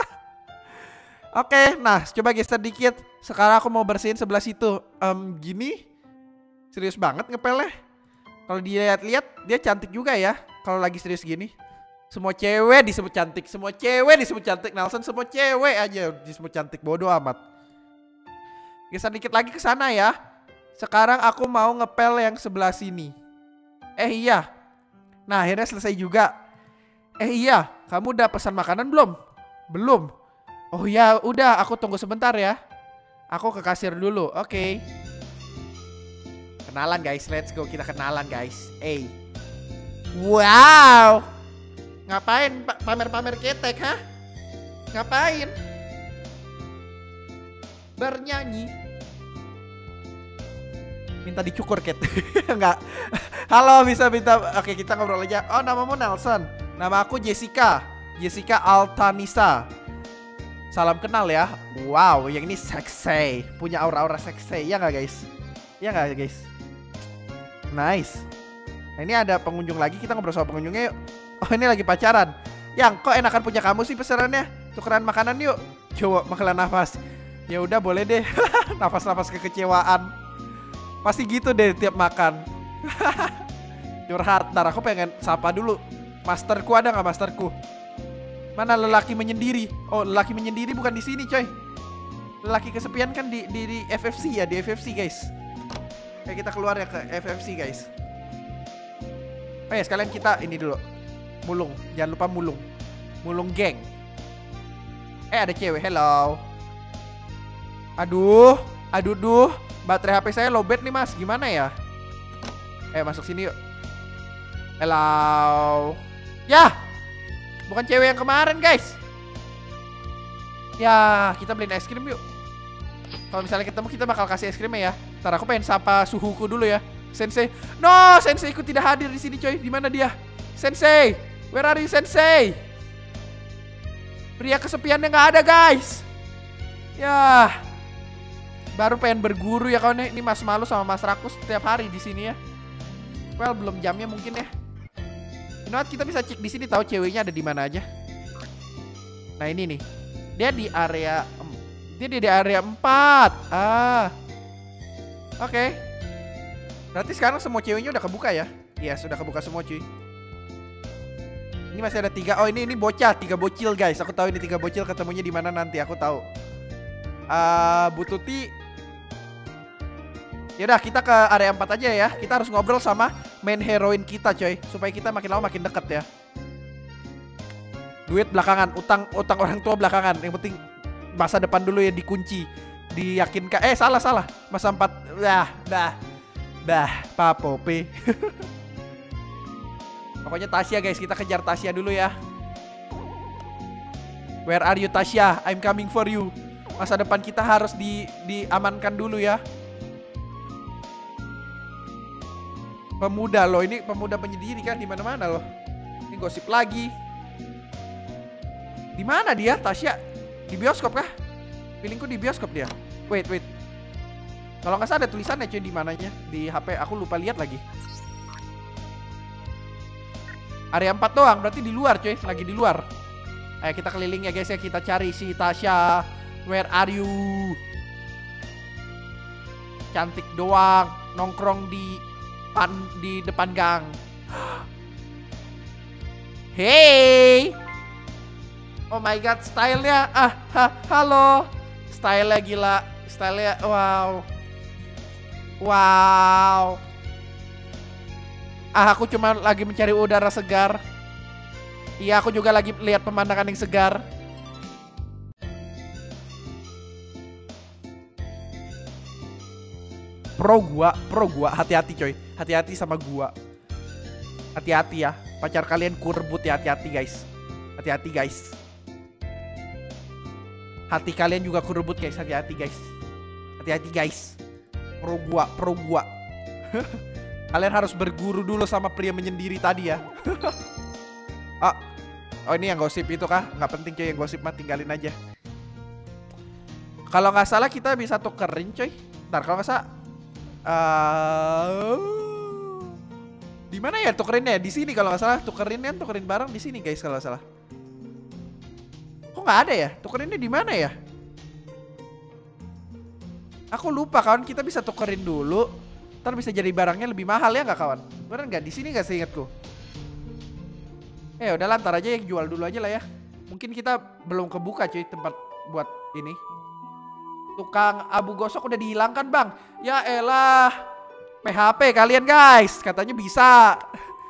Oke, nah coba geser dikit. Sekarang aku mau bersihin sebelah situ. Um, gini. Serius banget ngepelnya. Kalau dilihat-lihat dia cantik juga ya. Kalau lagi serius gini. Semua cewek disebut cantik. Semua cewek disebut cantik. Nelson semua cewek aja disebut cantik. Bodoh amat. Geser dikit lagi ke sana ya. Sekarang aku mau ngepel yang sebelah sini. Eh iya. Nah akhirnya selesai juga. Eh iya. Kamu udah pesan makanan belum? Belum. Oh ya udah aku tunggu sebentar ya. Aku ke kasir dulu. Oke. Okay. Kenalan guys, let's go, kita kenalan guys. Eh, wow, ngapain pamer-pamer ketek, hah? Ngapain? Bernyanyi. Minta dicukur ket. Enggak. Halo, bisa minta. Oke, kita ngobrol aja. Oh, namamu Nelson. Nama aku Jessica. Jessica Altanisa. Salam kenal ya. Wow, yang ini seksi. Punya aura-aura seksi. Ya nggak guys? Ya nggak guys? Nice. Nah ini ada pengunjung lagi, kita ngobrol sama pengunjungnya yuk. Oh ini lagi pacaran. Yang kok enakan punya kamu sih pesanannya? Tukeran makanan yuk. Coba menghela nafas. Ya udah boleh deh. Nafas-nafas kekecewaan. Pasti gitu deh tiap makan. Curhat. Ntar aku pengen sapa dulu. Masterku ada nggak masterku? Mana lelaki menyendiri? Oh, lelaki menyendiri bukan di sini, coy. Lelaki kesepian kan di, di, di F F C ya, di F F C, guys. Kayak kita keluar ya ke F F C, guys. Oh ya, sekalian kita ini dulu. Mulung, jangan lupa mulung. Mulung geng. Eh, ada cewek, hello. Aduh, aduh, duh. Baterai H P saya lowbat nih, Mas. Gimana ya? Eh, masuk sini yuk. Hello. Ya, bukan cewek yang kemarin, guys. Ya, kita beliin es krim yuk. Kalau misalnya ketemu kita bakal kasih es krimnya ya. Ntar aku pengen sapa suhuku dulu ya. Sensei. No, senseiku tidak hadir di sini, coy. Di mana dia? Sensei, where are you, sensei? Pria kesepiannya nggak ada, guys. Ya, baru pengen berguru ya kawan. Ini Mas Malu sama Mas Rakus setiap hari di sini ya. Well, belum jamnya mungkin ya. You know what? Kita bisa cek di sini tahu ceweknya ada di mana aja. Nah, ini nih. Dia di area Dia di area empat. Ah. Oke. Okay. Berarti sekarang semua ceweknya udah kebuka ya? Iya, yes, sudah kebuka semua, cuy. Ini masih ada tiga. Oh, ini ini bocah, tiga bocil, guys. Aku tahu ini tiga bocil ketemunya di mana nanti, aku tahu. Ah, uh, Bu Tuti. Yaudah, kita ke area empat aja ya. Kita harus ngobrol sama main heroin kita, coy, supaya kita makin lama makin deket ya. Duit belakangan, utang utang orang tua belakangan. Yang penting masa depan dulu ya dikunci, diyakinkan. Eh, salah salah. Masa empat. Dah, dah. Dah, Papope. Pokoknya Tasya, guys, kita kejar Tasya dulu ya. Where are you, Tasya? I'm coming for you. Masa depan kita harus di diamankan dulu ya. Pemuda loh, ini pemuda penyendiri kan di mana-mana loh. Ini gosip lagi. Di mana dia, Tasya? Di bioskop kah? Feelingku di bioskop dia. Wait, wait. Kalau nggak salah ada tulisannya, cuy, di mananya di H P. Aku lupa lihat lagi. Area empat doang, berarti di luar, cuy. Lagi di luar. Ayo kita keliling ya, guys ya. Kita cari si Tasya. Where are you? Cantik doang, nongkrong di pan di depan gang. Hey. Oh my god, stylenya. Ah, ha, halo. Stylenya gila. Stylenya, wow. Wow. Ah, aku cuma lagi mencari udara segar. Iya, aku juga lagi lihat pemandangan yang segar. Pro gua, pro gua. Hati-hati, coy. Hati-hati sama gua. Hati-hati ya. Pacar kalian kurbut ya, hati-hati, guys. Hati-hati, guys. Hati kalian juga kurbut, guys. Hati-hati, guys. Hati-hati, guys. Pro gua, pro gua. Kalian harus berguru dulu sama pria menyendiri tadi ya. Ah, oh ini yang gosip itu kah? Nggak penting, coy, yang gosip mah tinggalin aja. Kalau nggak salah kita bisa tukerin, coy. Ntar kalau nggak salah, uh, di mana ya tukerinnya? Di sini kalau nggak salah. Tukerin kan, tukerin barang di sini, guys, kalau nggak salah. Kok nggak ada ya? Tukerinnya di mana ya? Aku lupa, kawan. Kita bisa tukerin dulu. Ntar bisa jadi barangnya lebih mahal ya nggak, kawan? Bener nggak? Di sini nggak seingatku. Eh udah, ntar aja ya, jual dulu aja lah ya. Mungkin kita belum kebuka, cuy, tempat buat ini. Tukang abu gosok udah dihilangkan, bang. Ya elah, P H P kalian, guys. Katanya bisa.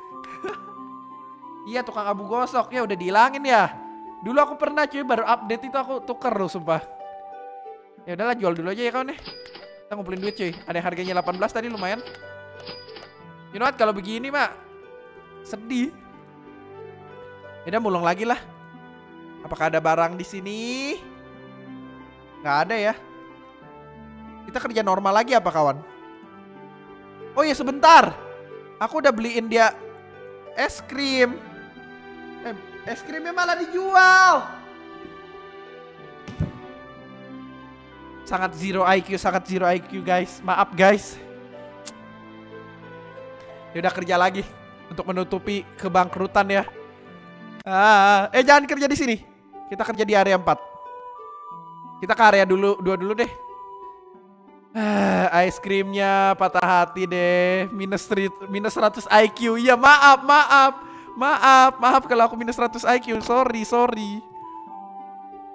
Iya, tukang abu gosok ya udah dihilangin ya. Dulu aku pernah, cuy, baru update itu aku tuker loh, sumpah. Ya udahlah, jual dulu aja ya, kawan ya. Kita ngumpulin duit, cuy. Ada yang harganya delapan belas tadi, lumayan. You know what, kalau begini mah sedih. Ya udah, mulung lagi lah. Apakah ada barang di sini? Nggak ada ya. Kita kerja normal lagi apa, kawan? Oh iya, sebentar. Aku udah beliin dia es krim. Eh, es krimnya malah dijual. Sangat zero I Q, sangat zero I Q, guys. Maaf, guys. Ya udah, kerja lagi untuk menutupi kebangkrutan ya. Ah, eh jangan kerja di sini. Kita kerja di area empat. Kita ke area dulu, dua dulu deh. Ah, ice creamnya patah hati deh. Minus minus seratus I Q. Iya, maaf, maaf. Maaf, maaf kalau aku minus seratus I Q. Sorry, sorry.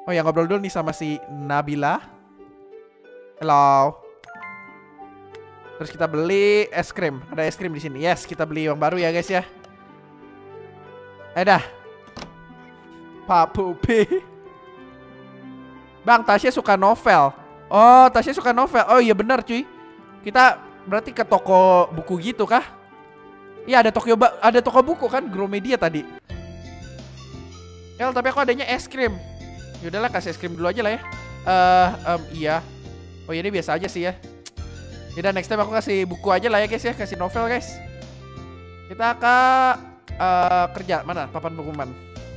Oh ya, ngobrol dulu nih sama si Nabila. Halo. Terus kita beli es krim. Ada es krim di sini. Yes, kita beli yang baru ya guys ya. Ayo dah. Pak Pupi. Bang, Tasya suka novel. Oh, Tasya suka novel. Oh iya benar cuy. Kita berarti ke toko buku gitu kah? Iya, ada toko ada toko buku kan, Gramedia tadi. Ya, tapi aku adanya es krim. Yaudahlah, kasih es krim dulu aja lah ya. Eh, uh, um, iya. Oh iya, ini biasa aja sih ya. Yaudah, next time aku kasih buku aja lah ya guys ya, kasih novel guys. Kita ke uh, kerja mana? Papan pengumuman.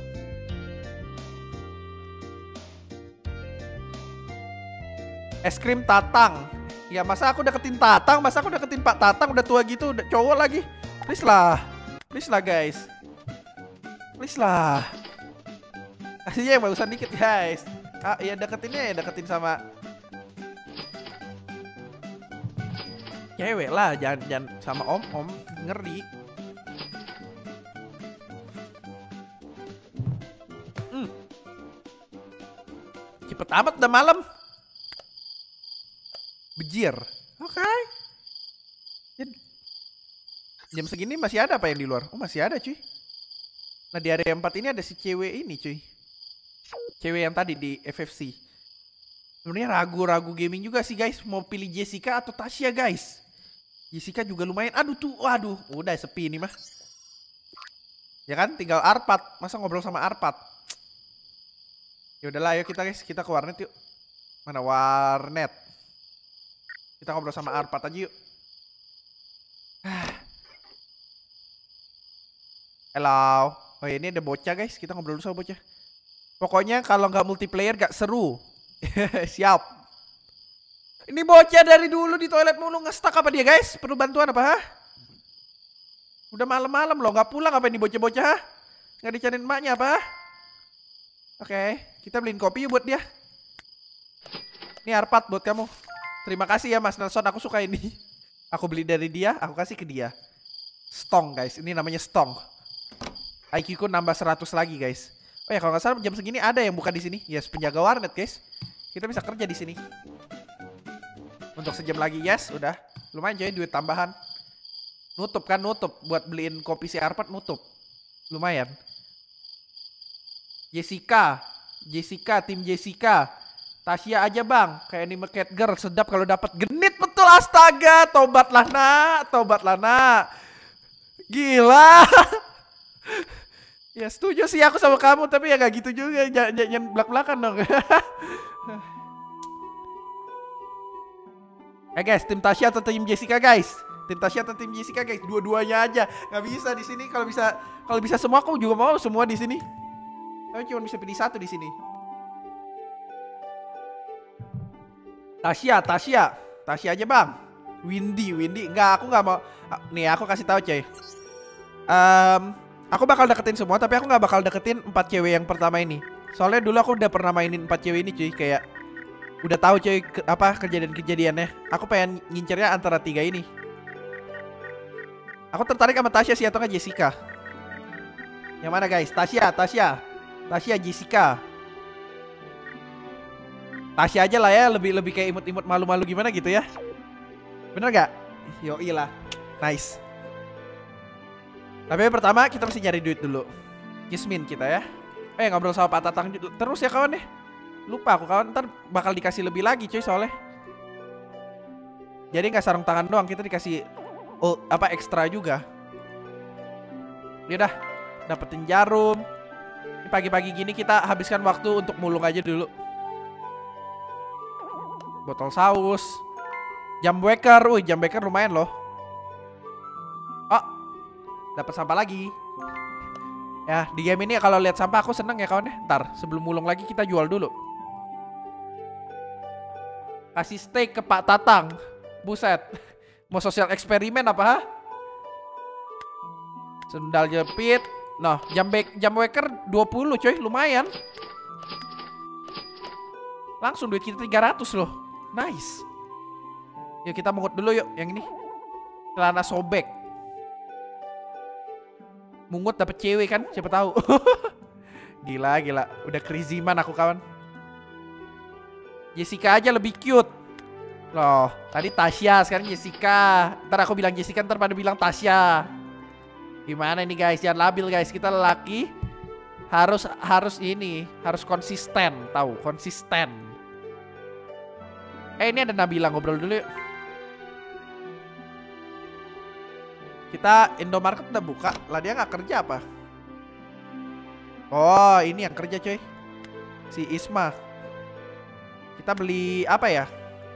Es krim Tatang. Ya masa aku deketin Tatang, masa aku deketin Pak Tatang udah tua gitu, udah cowok lagi. Please lah, please lah guys, please lah. Kasihnya yang bagusan dikit guys. Ah ya deketinnya ya deketin sama cewek lah, jangan jangan sama om-om, ngeri. Hmm. Cepet amat udah malam. Bejir. Oke. Okay. Jam segini masih ada apa yang di luar? Oh masih ada cuy. Nah di area empat ini ada si cewek ini cuy. Cewek yang tadi di F F C. Sebenarnya ragu-ragu gaming juga sih guys. Mau pilih Jessica atau Tasya guys. Jessica juga lumayan. Aduh tuh, waduh. Udah sepi ini mah. Ya kan tinggal Arpat. Masa ngobrol sama Arpat? Ya udahlah ayo kita guys. Kita ke warnet yuk. Mana warnet? Kita ngobrol sama Arpat aja yuk. Halo. Oh ini ada bocah guys. Kita ngobrol dulu sama bocah. Pokoknya kalau nggak multiplayer gak seru. Siap. Ini bocah dari dulu di toilet mulu, ngestak apa dia guys? Perlu bantuan apa ha? Udah malam-malam loh, nggak pulang apa ini bocah-bocah ha? Nggak dicariin emaknya apa? Oke, okay, kita beliin kopi yuk buat dia. Ini Arpat buat kamu. Terima kasih ya Mas Nelson, aku suka ini. Aku beli dari dia, aku kasih ke dia. Stong guys, ini namanya Stong. I Q ku nambah seratus lagi guys. Oh ya kalau nggak salah jam segini ada yang buka di sini. Yes, penjaga warnet guys. Kita bisa kerja di sini. Untuk sejam lagi, yes, udah. Lumayan coy, duit tambahan. Nutup kan, nutup. Buat beliin kopi si Arpat, nutup. Lumayan. Jessica. Jessica, tim Jessica. Tasya aja bang. Kayak anime cat girl, sedap kalau dapat genit betul, astaga. Tobatlah nak, tobatlah nak. Gila. Ya setuju sih aku sama kamu, tapi ya gak gitu juga. Jangan, jangan belak-belakan dong. Eh guys, tim Tasya atau tim Jessica guys? Tim Tasya atau tim Jessica guys? Dua-duanya aja. Nggak bisa di sini. Kalau bisa, kalau bisa semua aku juga mau semua di sini. Tapi cuma bisa pilih satu di sini. Tasya, Tasya, Tasya aja bang. Windy, Windy. Enggak, aku nggak mau. Nih aku kasih tahu coy. Um, aku bakal deketin semua, tapi aku nggak bakal deketin empat cewek yang pertama ini. Soalnya dulu aku udah pernah mainin empat cewek ini cuy, kayak udah tahu cuy ke, apa kejadian-kejadiannya. Aku pengen ngincernya antara tiga ini. Aku tertarik sama Tasya sih atau nggak Jessica. Yang mana guys? Tasya, Tasya, Tasya, Jessica. Tasya aja lah ya, lebih lebih kayak imut-imut malu-malu gimana gitu ya. Bener gak? Yoi lah. Nice. Tapi yang pertama kita mesti nyari duit dulu. Yasmin kita ya. Eh ngobrol sama Pak Tatang terus ya kawan ya. Lupa aku kawan, ntar bakal dikasih lebih lagi cuy soalnya. Jadi gak sarung tangan doang, kita dikasih oh, apa ekstra juga. Yaudah, dapetin jarum. Pagi-pagi gini kita habiskan waktu untuk mulung aja dulu. Botol saus. Jam waker, wih jam waker lumayan loh. Oh, dapat sampah lagi. Ya di game ini kalau lihat sampah aku seneng ya kawan ya. Ntar sebelum mulung lagi kita jual dulu. Kasih steak ke Pak Tatang. Buset. Mau sosial eksperimen apa ha? Sendal jepit. Nah jam, jam waker dua puluh coy, lumayan. Langsung duit kita tiga ratus loh. Nice. Yuk kita mungut dulu yuk yang ini. Celana sobek. Mungut dapet cewek kan, siapa tahu. Gila gila, udah crazy man aku kawan. Jessica aja lebih cute. Loh, tadi Tasya, sekarang Jessica. Ntar aku bilang Jessica, ntar pada bilang Tasya. Gimana ini guys, jangan labil guys. Kita lelaki harus harus ini, harus konsisten, tahu, konsisten. Eh ini ada Nabila, ngobrol dulu yuk. Kita Indomaret udah buka, lah dia nggak kerja apa? Oh ini yang kerja coy, si Isma. Kita beli apa ya?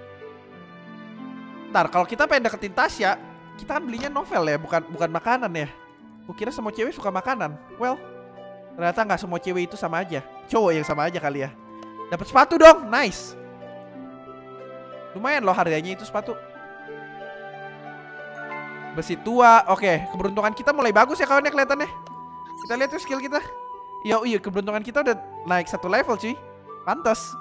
Ntar kalau kita pengen deketin Tasya, kita kan belinya novel ya, bukan bukan makanan ya. Kukira semua cewek suka makanan. Well, ternyata nggak semua cewek itu sama aja. Cowok yang sama aja kali ya. Dapat sepatu dong, nice. Lumayan loh harganya itu sepatu. Besi tua, oke. Keberuntungan kita mulai bagus ya kawannya kelihatannya. Kita lihat tuh skill kita. Yo iya, keberuntungan kita udah naik satu level cuy. Pantas.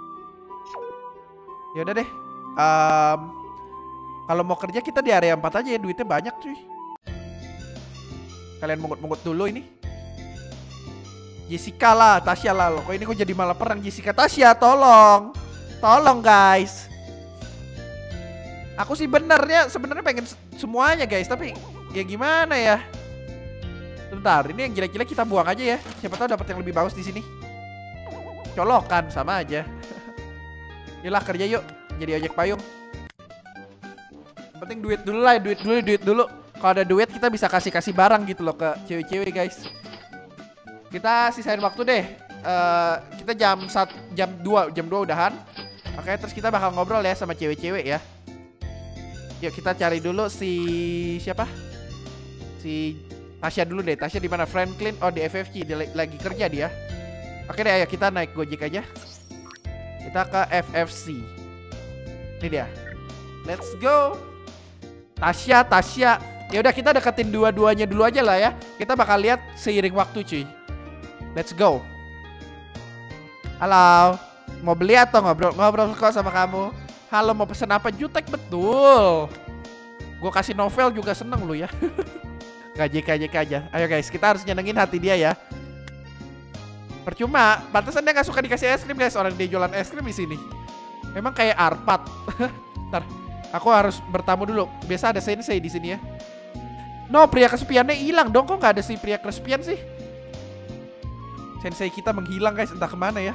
Ya udah deh. Um, kalau mau kerja kita di area empat aja ya, duitnya banyak cuy. Kalian mungut-mungut dulu ini. Jessica lah, Tasya lah loh. Kok ini kok jadi malah perang Jessica Tasya, tolong. Tolong guys. Aku sih benernya sebenarnya pengen semuanya guys, tapi ya gimana ya? Bentar, ini yang gila-gila kita buang aja ya. Siapa tahu dapat yang lebih bagus di sini. Colokan sama aja. Yaudah kerja yuk, jadi ojek payung. Yang penting duit dulu lah, duit dulu, duit dulu. Kalau ada duit kita bisa kasih-kasih barang gitu loh ke cewek-cewek guys. Kita sisain waktu deh. Uh, kita jam satu, jam dua, jam dua udahan. Oke, terus kita bakal ngobrol ya sama cewek-cewek ya. Yuk kita cari dulu si siapa? Si Tasya dulu deh. Tasya di mana? Franklin. Oh di F F C, dia lagi kerja dia. Oke deh, ayo kita naik Gojek aja. Kita ke F F C. Ini dia. Let's go. Tasya, Tasya. Ya udah kita deketin dua-duanya dulu aja lah ya. Kita bakal lihat seiring waktu cuy. Let's go. Halo. Mau beli atau ngobrol? Ngobrol kok sama kamu. Halo, mau pesen apa? Jutek, betul. Gue kasih novel juga seneng lu ya. Gajek-gajek aja. Ayo guys, kita harus nyenengin hati dia ya. Percuma, pantesan dia gak suka dikasih es krim guys. Orang dia jualan es krim di sini. Memang kayak Arpat. Ntar, aku harus bertamu dulu. Biasa ada sensei di sini ya. No, pria kesepiannya hilang dong. Kok gak ada si pria kesepian sih? Sensei kita menghilang guys, entah kemana ya.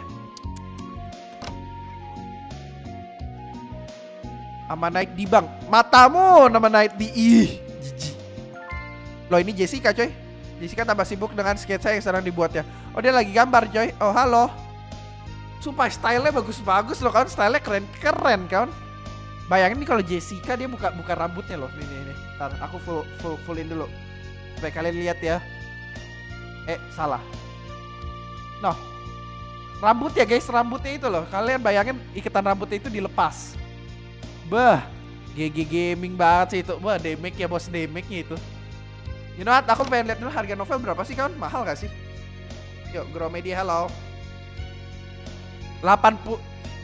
Nama naik di bank. Matamu nama naik di ih. Loh ini Jessica coy. Jessica tambah sibuk dengan sketsa yang sedang dibuatnya. Oh dia lagi gambar coy. Oh halo. Sumpah stylenya bagus-bagus loh kawan. Stylenya keren-keren kawan. Bayangin nih kalau Jessica dia buka buka rambutnya loh. Ini ini. Ntar aku full full fullin dulu supaya kalian lihat ya. Eh salah. Noh. Rambut ya guys, rambutnya itu loh. Kalian bayangin iketan rambutnya itu dilepas. Bah, G G gaming banget sih itu. Wah, damage ya bos, damage-nya itu. You know what? Aku pengen lihat dulu harga novel berapa sih kawan? Mahal gak sih? Yuk, Gromedi, hello. delapan puluh.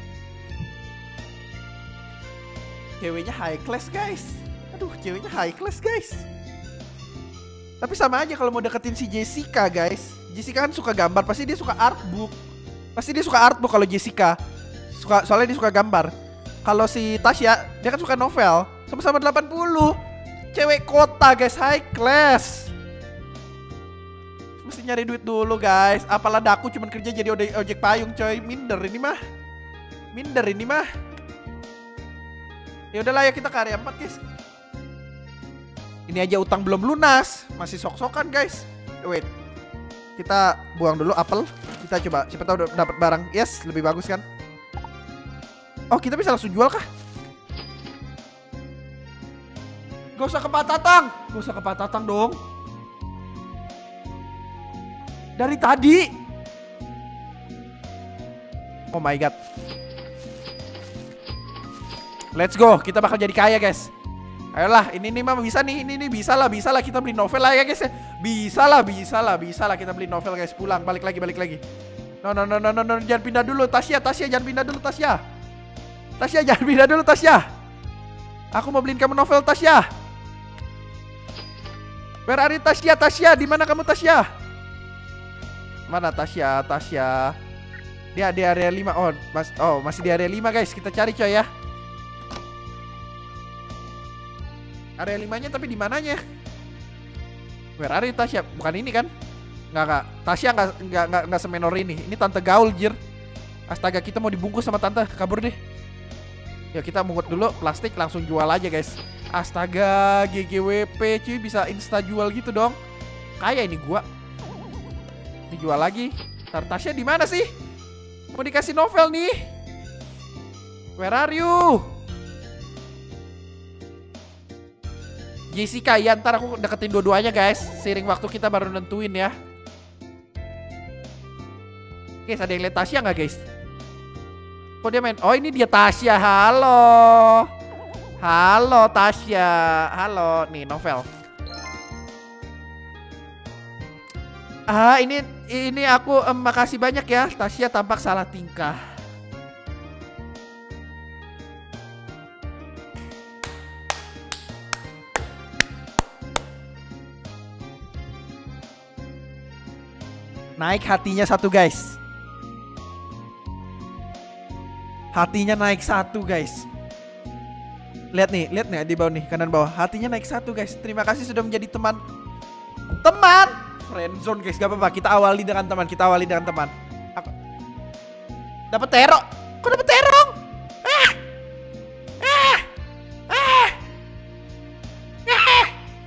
Ceweknya high class guys. Aduh, ceweknya high class guys. Tapi sama aja kalau mau deketin si Jessica guys. Jessica kan suka gambar, pasti dia suka artbook. Pasti dia suka artbook kalau Jessica. Suka, soalnya dia suka gambar. Kalau si Tasya, dia kan suka novel. Sama-sama delapan puluh. Cewek kota guys, high class. Mesti nyari duit dulu guys. Apalah aku cuma kerja jadi ojek payung coy. Minder ini mah. Minder ini mah. Ya udahlah ya kita ke area empat guys. Ini aja utang belum lunas. Masih sok-sokan guys. Wait. Kita buang dulu apel. Kita coba, siapa tahu dapat barang. Yes, lebih bagus kan. Oh kita bisa langsung jual kah? Gak usah ke Pak Tatang. Gak usah ke Pak Tatang dong. Dari tadi. Oh my god. Let's go. Kita bakal jadi kaya guys. Ayolah, ini nih mah bisa nih. Ini nih bisa lah, bisa lah kita beli novel lah ya guys ya. Bisa lah, bisa lah, bisa lah kita beli novel guys. Pulang, balik lagi, balik lagi. No no no no no, no. Jangan pindah dulu Tasya, Tasya jangan pindah dulu Tasya. Tasya jangan pindah dulu Tasya. Aku mau beliin kamu novel Tasya. Where are you Tasya? Tasya, di mana kamu Tasya? Mana Tasya? Tasya. Dia di area lima. Oh, mas oh masih di area lima guys. Kita cari coy ya. Area limanya tapi di mananya? Where are you, Tasya? Bukan ini kan? Nggak, nggak. Tasya nggak, nggak, nggak, nggak semenor ini. Ini tante gaul, jir. Astaga, kita mau dibungkus sama tante. Kabur deh. Ya, kita mungut dulu. Plastik langsung jual aja, guys. Astaga, G G W P cuy. Bisa insta jual gitu dong. Kayak ini gua. Dijual lagi. Ntar Tasya di mana sih? Mau dikasih novel nih. Where are you? Jessica, ya ntar aku deketin dua-duanya guys. Seiring waktu kita baru nentuin ya. Guys, ada yang lihat Tasya nggak guys? Kok dia main? Oh, ini dia Tasya. Halo. Halo Tasya. Halo. Nih novel. Ah, ini ini aku em, makasih banyak ya. Tasya tampak salah tingkah. Naik hatinya satu guys. Hatinya naik satu guys. Lihat nih, lihat nih di bawah nih, kanan bawah. Hatinya naik satu guys. Terima kasih sudah menjadi teman. Teman friendzone guys, gak apa-apa. Kita awali dengan teman, kita awali dengan teman. Dapat terong. Kok dapat terong? Ah! Ah! Ah! Ah!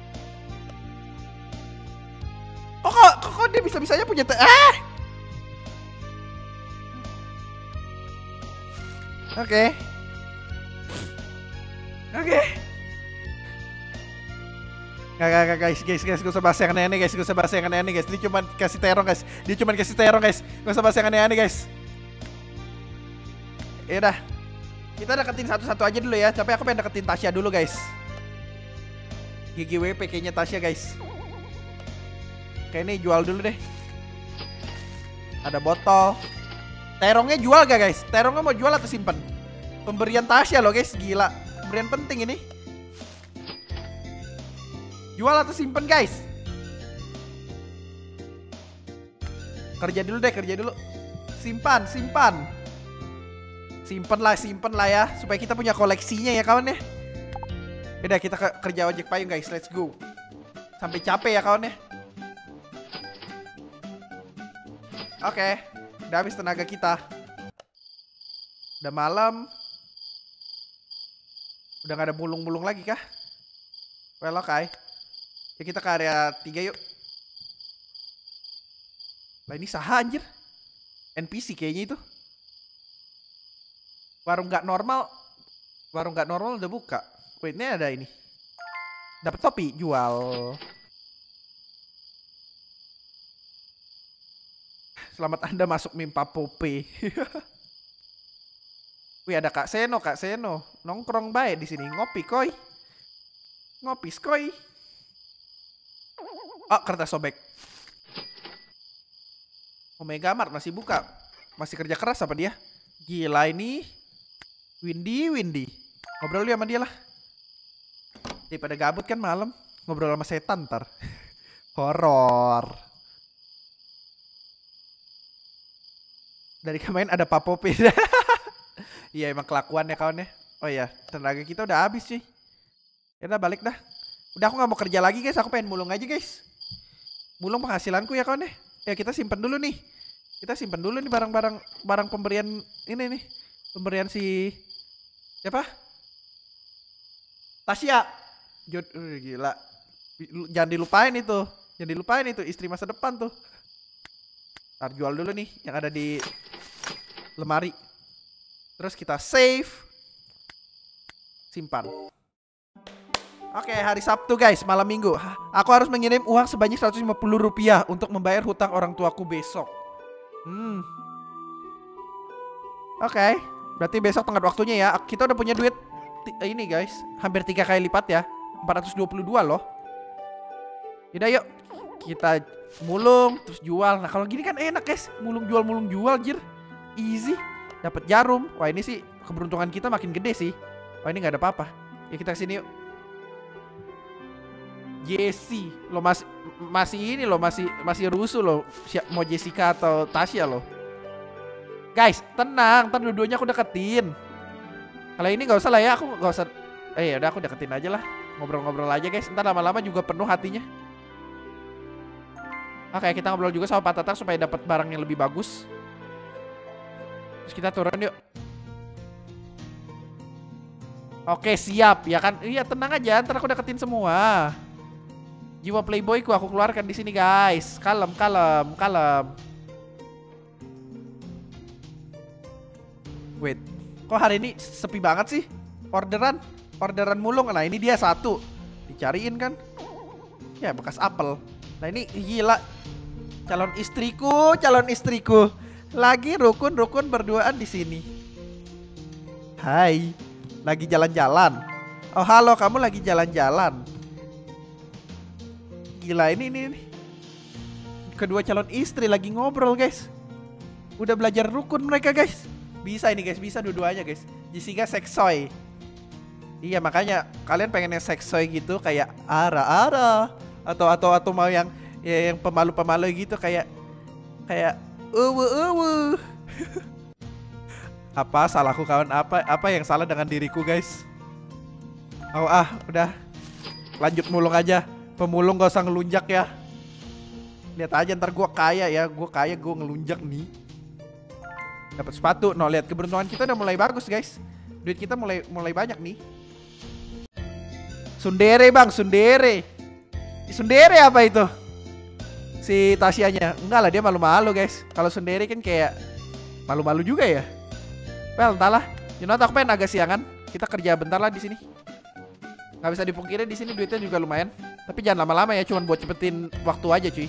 Oh, kok, kok, kok dia bisa-bisanya punya te ah! Oke. Okay. Oke. Okay. Gak, gak, gak, guys, guys, guys, gak usah bahas yang aneh-aneh guys, gak usah bahas yang aneh-aneh guys. Dia cuma kasih terong guys, dia cuma kasih terong guys, gak usah bahas yang aneh-aneh guys. Yaudah, kita deketin satu-satu aja dulu ya. Tapi aku pengen deketin Tasya dulu guys. G G W P kayaknya Tasya guys. Kayaknya jual dulu deh. Ada botol. Terongnya jual gak guys? Terongnya mau jual atau simpen? Pemberian Tasya loh guys, gila. Pemberian penting ini. Jual atau simpen guys? Kerja dulu deh, kerja dulu. Simpan, simpan. Simpen lah, simpen lah ya. Supaya kita punya koleksinya ya kawan ya. Udah, kita ke kerja ojek payung guys, let's go. Sampai capek ya kawan ya. Oke, okay. Udah habis tenaga kita. Udah malam. Udah gak ada bulung-bulung lagi kah? Well, oke okay. Ya kita ke area tiga yuk. Lah ini saha anjir. N P C kayaknya itu. Warung gak normal. Warung gak normal udah buka. Wait, ini ada ini. Dapat topi, jual. Selamat Anda masuk Mimpa Pope. Wih, ada Kak Seno, Kak Seno. Nongkrong baik di sini, ngopi koi. Ngopi skoy. Oh, kertas sobek. Omega Mart masih buka. Masih kerja keras apa dia? Gila ini. Windy, Windy. Ngobrol dia sama dia lah. Daripada gabut kan malam. Ngobrol sama setan ntar. Horor. Dari kemarin ada Papope. Iya emang kelakuan ya kawan ya. Oh iya, tenaga kita udah habis sih. Ya udah balik dah. Udah aku gak mau kerja lagi guys. Aku pengen mulung aja guys. Mulung penghasilanku ya kawan ya. Ya kita simpen dulu nih. Kita simpen dulu nih barang-barang barang pemberian ini nih. Pemberian si siapa? Tasya. Jod, uh, gila. Jangan dilupain itu. Jangan dilupain itu istri masa depan tuh. Ntar jual dulu nih yang ada di lemari. Terus kita save. Simpan. Oke, hari Sabtu guys, malam minggu. Aku harus mengirim uang sebanyak seratus lima puluh rupiah untuk membayar hutang orang tuaku besok. Hmm. Oke, berarti besok tengah waktunya ya. Kita udah punya duit ini guys, hampir tiga kali lipat ya. empat ratus dua puluh dua loh. Yaudah yuk, kita mulung terus jual. Nah kalau gini kan enak guys, mulung jual mulung jual jir. Easy. Dapat jarum. Wah ini sih keberuntungan kita makin gede sih. Wah ini nggak ada apa-apa. Ya kita kesini yuk. Jessie, lo masih masih ini lo masih masih rusuh lo. Siap mau Jessica atau Tasya lo. Guys, tenang, ntar dua-duanya aku deketin. Kalau ini nggak usah lah ya, aku nggak usah. Eh ya udah aku deketin aja lah, ngobrol-ngobrol aja guys. Ntar lama-lama juga penuh hatinya. Oke, kita ngobrol juga sama Pak Tatang supaya dapat barang yang lebih bagus. Terus kita turun yuk. Oke, siap ya kan? Iya, tenang aja, ntar aku deketin semua. Jiwa playboyku aku keluarkan di sini guys. Kalem, kalem, kalem. Wait, kok hari ini sepi banget sih? Orderan, orderan mulung. Nah ini dia satu, dicariin kan? Ya bekas apel. Nah ini gila, calon istriku, calon istriku lagi rukun-rukun berduaan di sini. Hai, lagi jalan-jalan. Oh halo, kamu lagi jalan-jalan. Gila ini, ini ini kedua calon istri lagi ngobrol guys. Udah belajar rukun mereka guys. Bisa ini guys, bisa dua-duanya guys. Jessica seksoy. Iya makanya kalian pengennya seksoy gitu kayak ara-ara atau atau atau mau yang ya, yang pemalu-pemalu gitu kayak kayak uwu-uwu. Apa salahku kawan? Apa apa yang salah dengan diriku guys? Oh ah, udah lanjut mulung aja. Pemulung gak usah ngelunjak ya. Lihat aja ntar gue kaya ya, gue kaya gue ngelunjak nih. Dapat sepatu. No, lihat keberuntungan kita udah mulai bagus guys. Duit kita mulai mulai banyak nih. Sundere bang, sundere. Sundere apa itu? Si Tasianya. Enggak lah, dia malu-malu guys. Kalau sundere kan kayak malu-malu juga ya. Well, entahlah. You know, aku pengen agak siangan. Kita kerja bentar lah di sini. Gak bisa dipungkiri di sini duitnya juga lumayan. Tapi jangan lama-lama ya, cuman buat cepetin waktu aja cuy.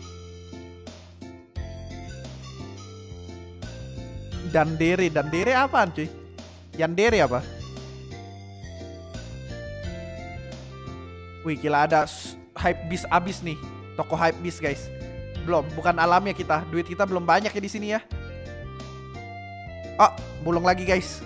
Dandere, Dandere apaan cuy? Yandere apa? Wih gila, ada hype beast abis nih. Toko hype beast guys. Belum, bukan alamnya kita. Duit kita belum banyak ya di sini ya. Oh, bulung lagi guys.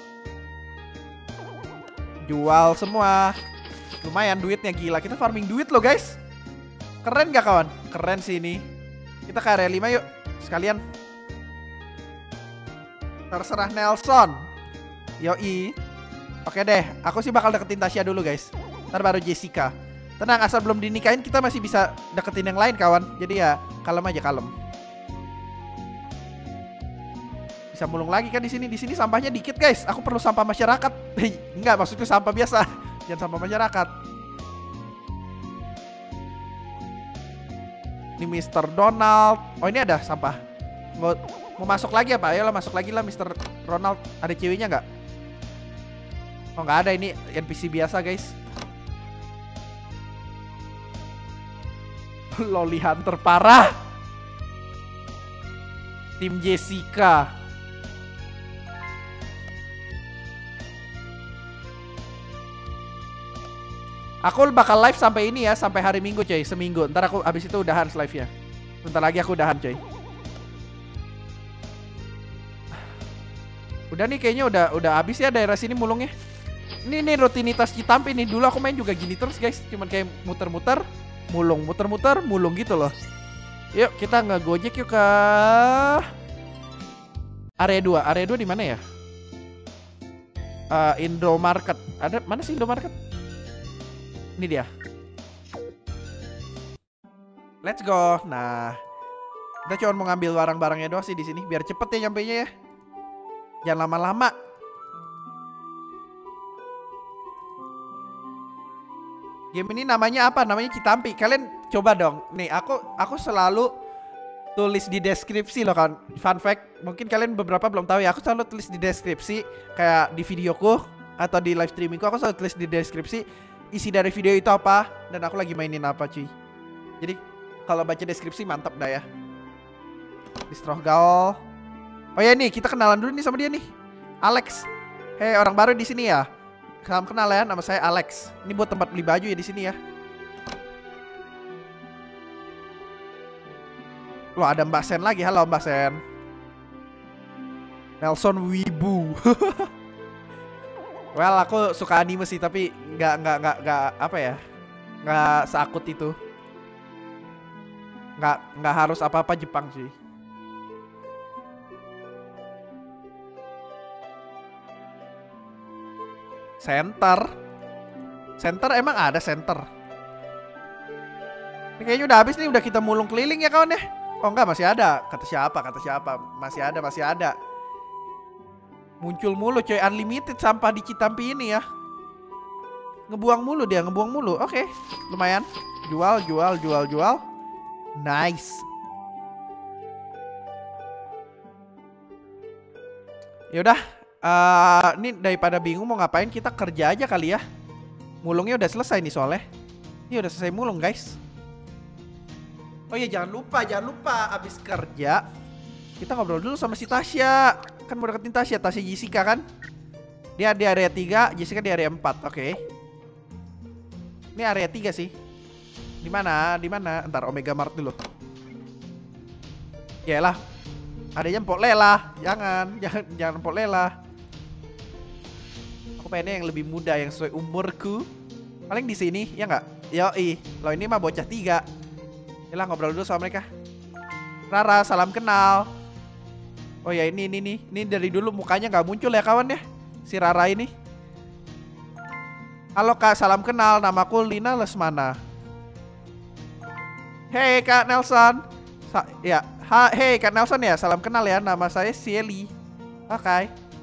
Jual semua. Lumayan duitnya, gila. Kita farming duit loh guys. Keren gak kawan? Keren sih ini. Kita ke area lima yuk sekalian. Terserah Nelson. Yoi. Oke deh, aku sih bakal deketin Tasya dulu guys. Ntar baru Jessica. Tenang, asal belum dinikahin kita masih bisa deketin yang lain kawan. Jadi ya kalem aja, kalem. Bisa mulung lagi kan di sini. Di sini sampahnya dikit guys. Aku perlu sampah masyarakat. Enggak, maksudnya sampah biasa. Jangan sampah masyarakat. Ini mister Donald. Oh ini ada sampah. Mau, mau masuk lagi apa? Ayolah masuk lagi lah mister Ronald. Ada ceweknya nggak? Oh nggak ada, ini N P C biasa guys. Loli Hunter parah. Tim Jessica. Aku bakal live sampai ini ya, sampai hari Minggu coy, seminggu. Ntar aku abis itu udahan live-nya. Bentar lagi aku udahan coy. Udah nih kayaknya udah udah habis ya daerah sini mulungnya. Ini nih rutinitas Citampe nih. Dulu aku main juga gini terus guys, cuman kayak muter-muter, mulung, muter-muter, mulung gitu loh. Yuk kita ngegojek yuk ke area dua. Area dua di mana ya? Uh, Indomarket. Ada mana sih Indomarket? Ini dia. Let's go. Nah, kita cuma mau ngambil barang-barangnya doang sih di sini biar cepet ya nyampenya ya. Jangan lama-lama. Game ini namanya apa? Namanya Citampe. Kalian coba dong. Nih, aku aku selalu tulis di deskripsi loh kan. Fun fact, mungkin kalian beberapa belum tahu ya. Aku selalu tulis di deskripsi kayak di videoku atau di live streamingku. Aku selalu tulis di deskripsi isi dari video itu apa dan aku lagi mainin apa cuy. Jadi kalau baca deskripsi mantap dah ya. Distrogal. Oh ya nih, kita kenalan dulu nih sama dia nih. Alex. Hei, orang baru di sini ya. Salam kenal ya, nama saya Alex. Ini buat tempat beli baju ya di sini ya. Loh, ada Mbak Sen lagi. Halo Mbak Sen. Nelson Wibu. Well, aku suka anime sih, tapi nggak nggak nggak nggak apa ya, nggak seakut itu. Nggak nggak harus apa-apa Jepang sih. Center. Center emang ada center. Ini kayaknya udah habis nih, udah kita mulung keliling ya kawan ya. Oh enggak, masih ada. Kata siapa? Kata siapa? Masih ada, masih ada. Muncul mulu coy, unlimited sampah di Citampi ini ya. Ngebuang mulu dia, ngebuang mulu. Oke, lumayan. Jual, jual, jual, jual. Nice. Yaudah, uh, ini daripada bingung mau ngapain, kita kerja aja kali ya. Mulungnya udah selesai nih soalnya. Ini udah selesai mulung guys. Oh iya, jangan lupa, jangan lupa abis kerja kita ngobrol dulu sama si Tasya. Kan mau deketin Tasya, Tasya Jessica kan. Dia di area tiga, Jessica di area empat. Oke. Okay. Ini area tiga sih. Di mana? Di mana? Ntar Omega Mart dulu. Yaelah. Adanya Mpok Lela. Jangan, jangan jangan Mpok Lela. Aku pengennya yang lebih muda, yang sesuai umurku. Paling di sini, ya nggak? Yoi. Lo ini mah bocah tiga. Yalah, ngobrol dulu sama mereka. Rara, salam kenal. Oh ya, ini ini nih. Ini dari dulu mukanya nggak muncul ya kawan ya. Si Rara ini. Halo Kak, salam kenal. Namaku Lina Lesmana. Hey Kak Nelson. Sa ya, ha hey Kak Nelson ya. Salam kenal ya. Nama saya Shelly. Oke. Okay.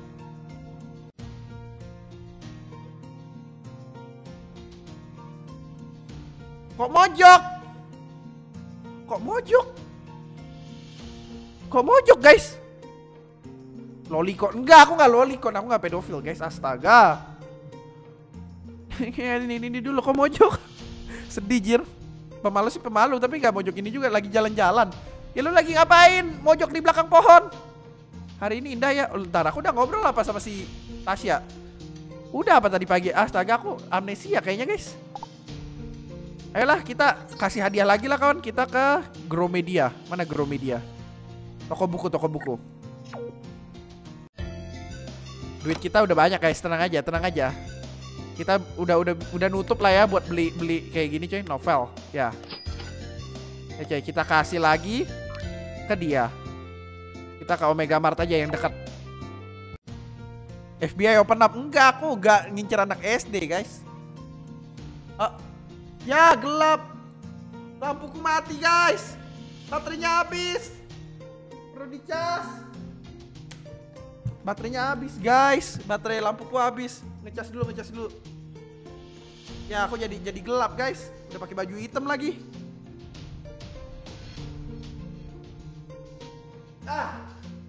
Kok mojok? Kok mojok? Kok mojok guys? Lolicon. Enggak, aku nggak lolicon. Aku nggak pedofil guys. Astaga. ini, ini, ini dulu kok mojok. Sedih jir. Pemalu sih pemalu, tapi nggak mojok ini juga, lagi jalan-jalan. Ya lu lagi ngapain? Mojok di belakang pohon. Hari ini indah ya. Ntar aku udah ngobrol apa sama si Tasya. Udah apa tadi pagi? Astaga, aku amnesia kayaknya guys. Ayolah kita kasih hadiah lagi lah kawan. Kita ke Gromedia. Mana Gromedia? Toko buku, toko buku. Duit kita udah banyak guys, tenang aja, tenang aja. Kita udah udah udah nutup lah ya buat beli beli kayak gini coy, novel. Ya. Ya coy, kita kasih lagi ke dia. Kita ke Omega Mart aja yang dekat. F B I open up. Enggak, aku enggak ngincer anak S D guys. Oh. Ya gelap. Lampuku mati guys. Baterainya habis. Perlu dicas. Baterainya habis guys. Baterai lampuku habis. Ngecas dulu, ngecas dulu. Ya aku jadi jadi gelap guys. Udah pakai baju hitam lagi. Ah.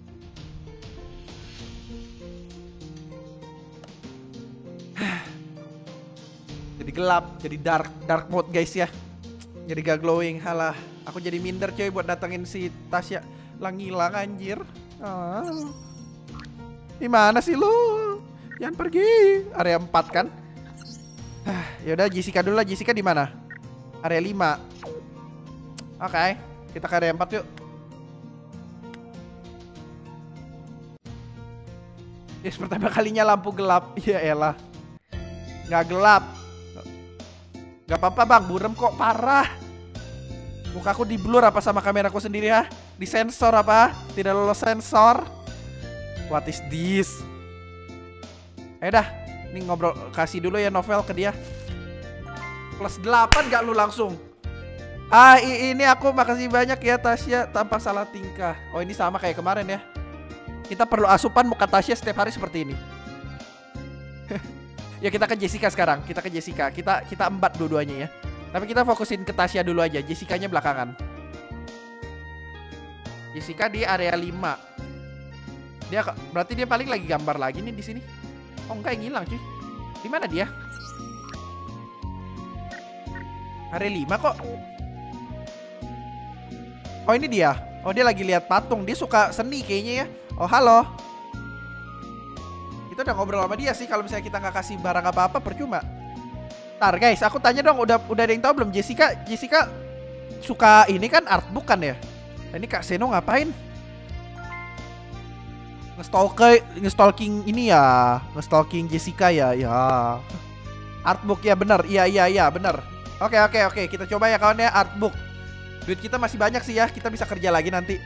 Jadi gelap, jadi dark, dark mode guys ya. Jadi gak glowing, halah. Aku jadi minder coy buat datengin si Tasya. Lang hilang anjir. Ah. Di mana sih lu? Jangan pergi. Area empat kan? Ah, yaudah Jessica dulu lah. Jessica di mana? Area lima. Oke, okay, kita ke area empat yuk. Yes, pertama kalinya lampu gelap. Ya elah. Gak gelap. Gak apa-apa bang, burem kok, parah. Mukaku di blur apa sama kameraku sendiri ya? Disensor apa? Tidak lolos sensor. What is this? Eh dah, ini ngobrol, kasih dulu ya novel ke dia. Plus delapan gak lu langsung? Ah ini aku makasih banyak ya Tasya, tanpa salah tingkah. Oh ini sama kayak kemarin ya. Kita perlu asupan muka Tasya setiap hari seperti ini. Ya kita ke Jessica sekarang, kita ke Jessica. Kita kita embat dua-duanya ya. Tapi kita fokusin ke Tasya dulu aja, Jessica-nya belakangan. Jessica di area lima. Dia berarti dia paling lagi gambar lagi nih di sini. Oh enggak, yang hilang cuy. Di mana dia? Area lima kok. Oh ini dia. Oh dia lagi lihat patung. Dia suka seni kayaknya ya. Oh halo. Kita udah ngobrol sama dia sih. Kalau misalnya kita nggak kasih barang apa-apa percuma. Ntar guys, aku tanya dong, udah udah ada yang tahu belum? Jessica, Jessica suka ini kan artbook kan ya? Nah, ini Kak Seno ngapain? Ngestalking, ngestalking ini ya, ngestalking Jessica ya, ya. Artbook ya bener, iya iya iya bener. Oke oke oke, kita coba ya kawan ya artbook. Duit kita masih banyak sih ya, kita bisa kerja lagi nanti.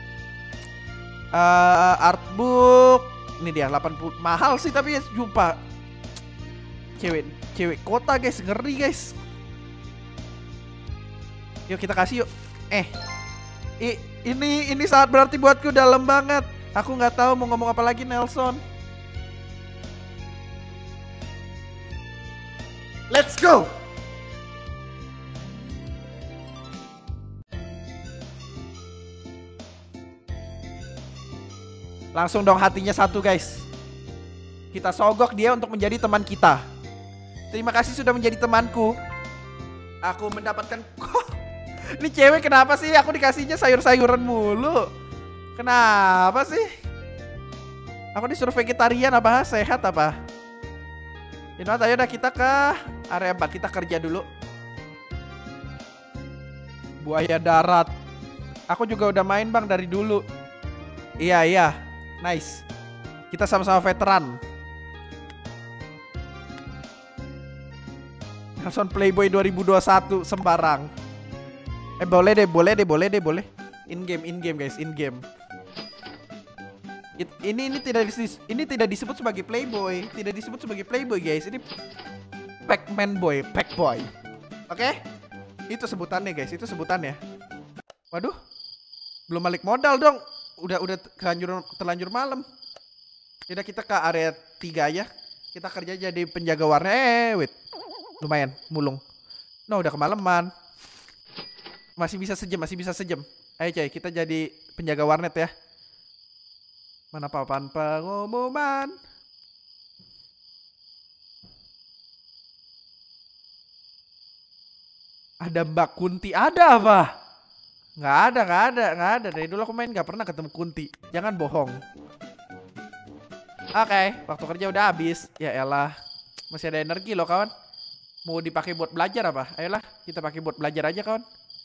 Uh, artbook, ini dia delapan puluh, mahal sih tapi ya jumpa. cewek cewek kota guys, ngeri guys. Yuk kita kasih yuk. Eh, I, ini ini sangat berarti buatku, dalam banget. Aku nggak tahu mau ngomong apa lagi, Nelson. Let's go. Langsung dong hatinya satu guys. Kita sogok dia untuk menjadi teman kita. Terima kasih sudah menjadi temanku. Aku mendapatkan... Ini cewek kenapa sih? Aku dikasihnya sayur-sayuran mulu. Kenapa sih? Aku disuruh vegetarian apa? Sehat apa? You know, ayo dah kita ke area empat. Kita kerja dulu. Buaya darat. Aku juga udah main bang dari dulu. Iya iya. Nice. Kita sama-sama veteran. Nelson Playboy dua ribu dua puluh satu sembarang. Eh boleh deh, boleh deh, boleh deh, boleh. In game, in game guys, in game. It, ini ini tidak dis, ini tidak disebut sebagai Playboy, tidak disebut sebagai Playboy guys. Ini Pac-Man boy, Pac boy. Oke? Okay? Itu sebutannya guys, itu sebutannya. Waduh. Belum balik modal dong. Udah udah terlanjur terlanjur malam. Udah kita ke area tiga ya. Kita kerja jadi penjaga warna. Eh, wait. Lumayan, mulung. No, udah kemalaman. Masih bisa sejam, masih bisa sejam. Ayo coy, kita jadi penjaga warnet ya. Mana papan pengumuman? Ada Mbak Kunti, ada apa? Nggak ada, nggak ada, nggak ada. Dari dulu aku main nggak pernah ketemu Kunti. Jangan bohong. Oke, okay, waktu kerja udah habis. Ya elah, masih ada energi loh kawan. Mau dipakai buat belajar apa? Ayolah, kita pakai buat belajar aja kawan.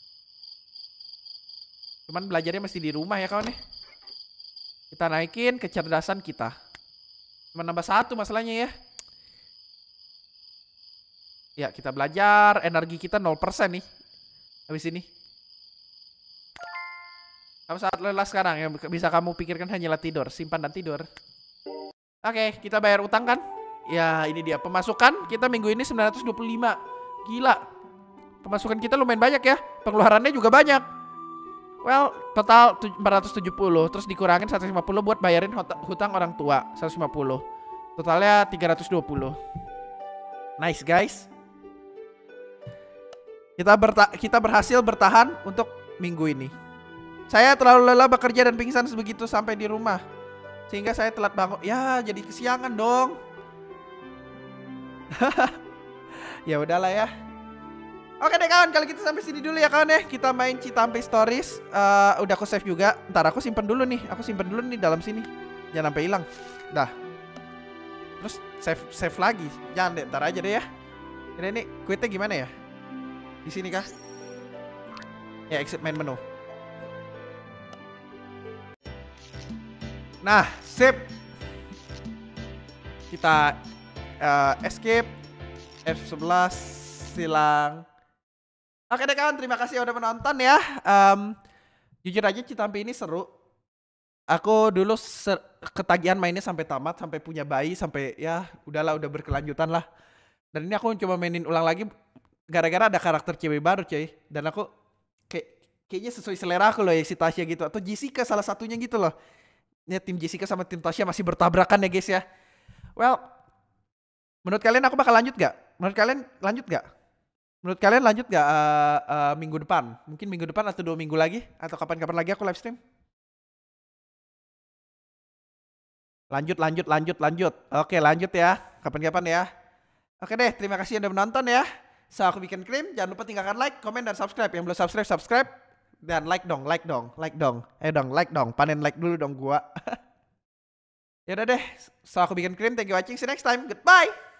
Cuman belajarnya masih di rumah ya kawan ya. Kita naikin kecerdasan kita. Cuma nambah satu masalahnya ya. Ya kita belajar. Energi kita nol persen nih. Habis ini. Kamu saat lelah sekarang. Yang bisa kamu pikirkan hanyalah tidur. Simpan dan tidur. Oke, kita bayar utang kan. Ya ini dia. Pemasukan kita minggu ini sembilan ratus dua puluh lima. Gila. Pemasukan kita lumayan banyak ya. Pengeluarannya juga banyak. Well, total empat ratus tujuh puluh. Terus dikurangin seratus lima puluh buat bayarin hutang orang tua. seratus lima puluh. Totalnya tiga ratus dua puluh. Nice guys. Kita, berta kita berhasil bertahan untuk minggu ini. Saya terlalu lelah bekerja dan pingsan sebegitu sampai di rumah. Sehingga saya telat bangun. Ya jadi kesiangan dong. Ya udahlah ya. Oke deh kawan, kalau kita sampai sini dulu ya kawan ya. Kita main Citampe Stories. uh, Udah aku save juga. Ntar aku simpen dulu nih. Aku simpen dulu nih dalam sini. Jangan sampai hilang. Dah. Terus save save lagi. Jangan deh, ntar aja deh ya. Ini nih, quitnya gimana ya? Di sini kah? Ya, exit main menu. Nah, sip. Kita uh, escape. F sebelas silang. Oke deh kawan, terima kasih udah menonton ya. um, Jujur aja Citampe ini seru. Aku dulu ketagihan mainnya sampai tamat, sampai punya bayi, sampai ya udahlah, udah berkelanjutan lah. Dan ini aku coba mainin ulang lagi gara-gara ada karakter cewek baru cuy. Dan aku kayak kayaknya sesuai selera aku loh ya, si Tasya gitu. Atau Jessica salah satunya gitu loh. Ya tim Jessica sama tim Tasya masih bertabrakan ya guys ya. Well, menurut kalian aku bakal lanjut gak? Menurut kalian lanjut gak? Menurut kalian lanjut gak uh, uh, minggu depan? Mungkin minggu depan atau dua minggu lagi? Atau kapan-kapan lagi aku live stream? Lanjut, lanjut, lanjut, lanjut. Oke lanjut ya. Kapan-kapan ya. Oke deh, terima kasih yang udah menonton ya. So aku bikin krim. Jangan lupa tinggalkan like, komen, dan subscribe. Yang belum subscribe, subscribe. Dan like dong, like dong, like dong. Eh dong, like dong. Panen like dulu dong gua. Yaudah deh. So aku bikin krim. Thank you watching. See you next time. Goodbye.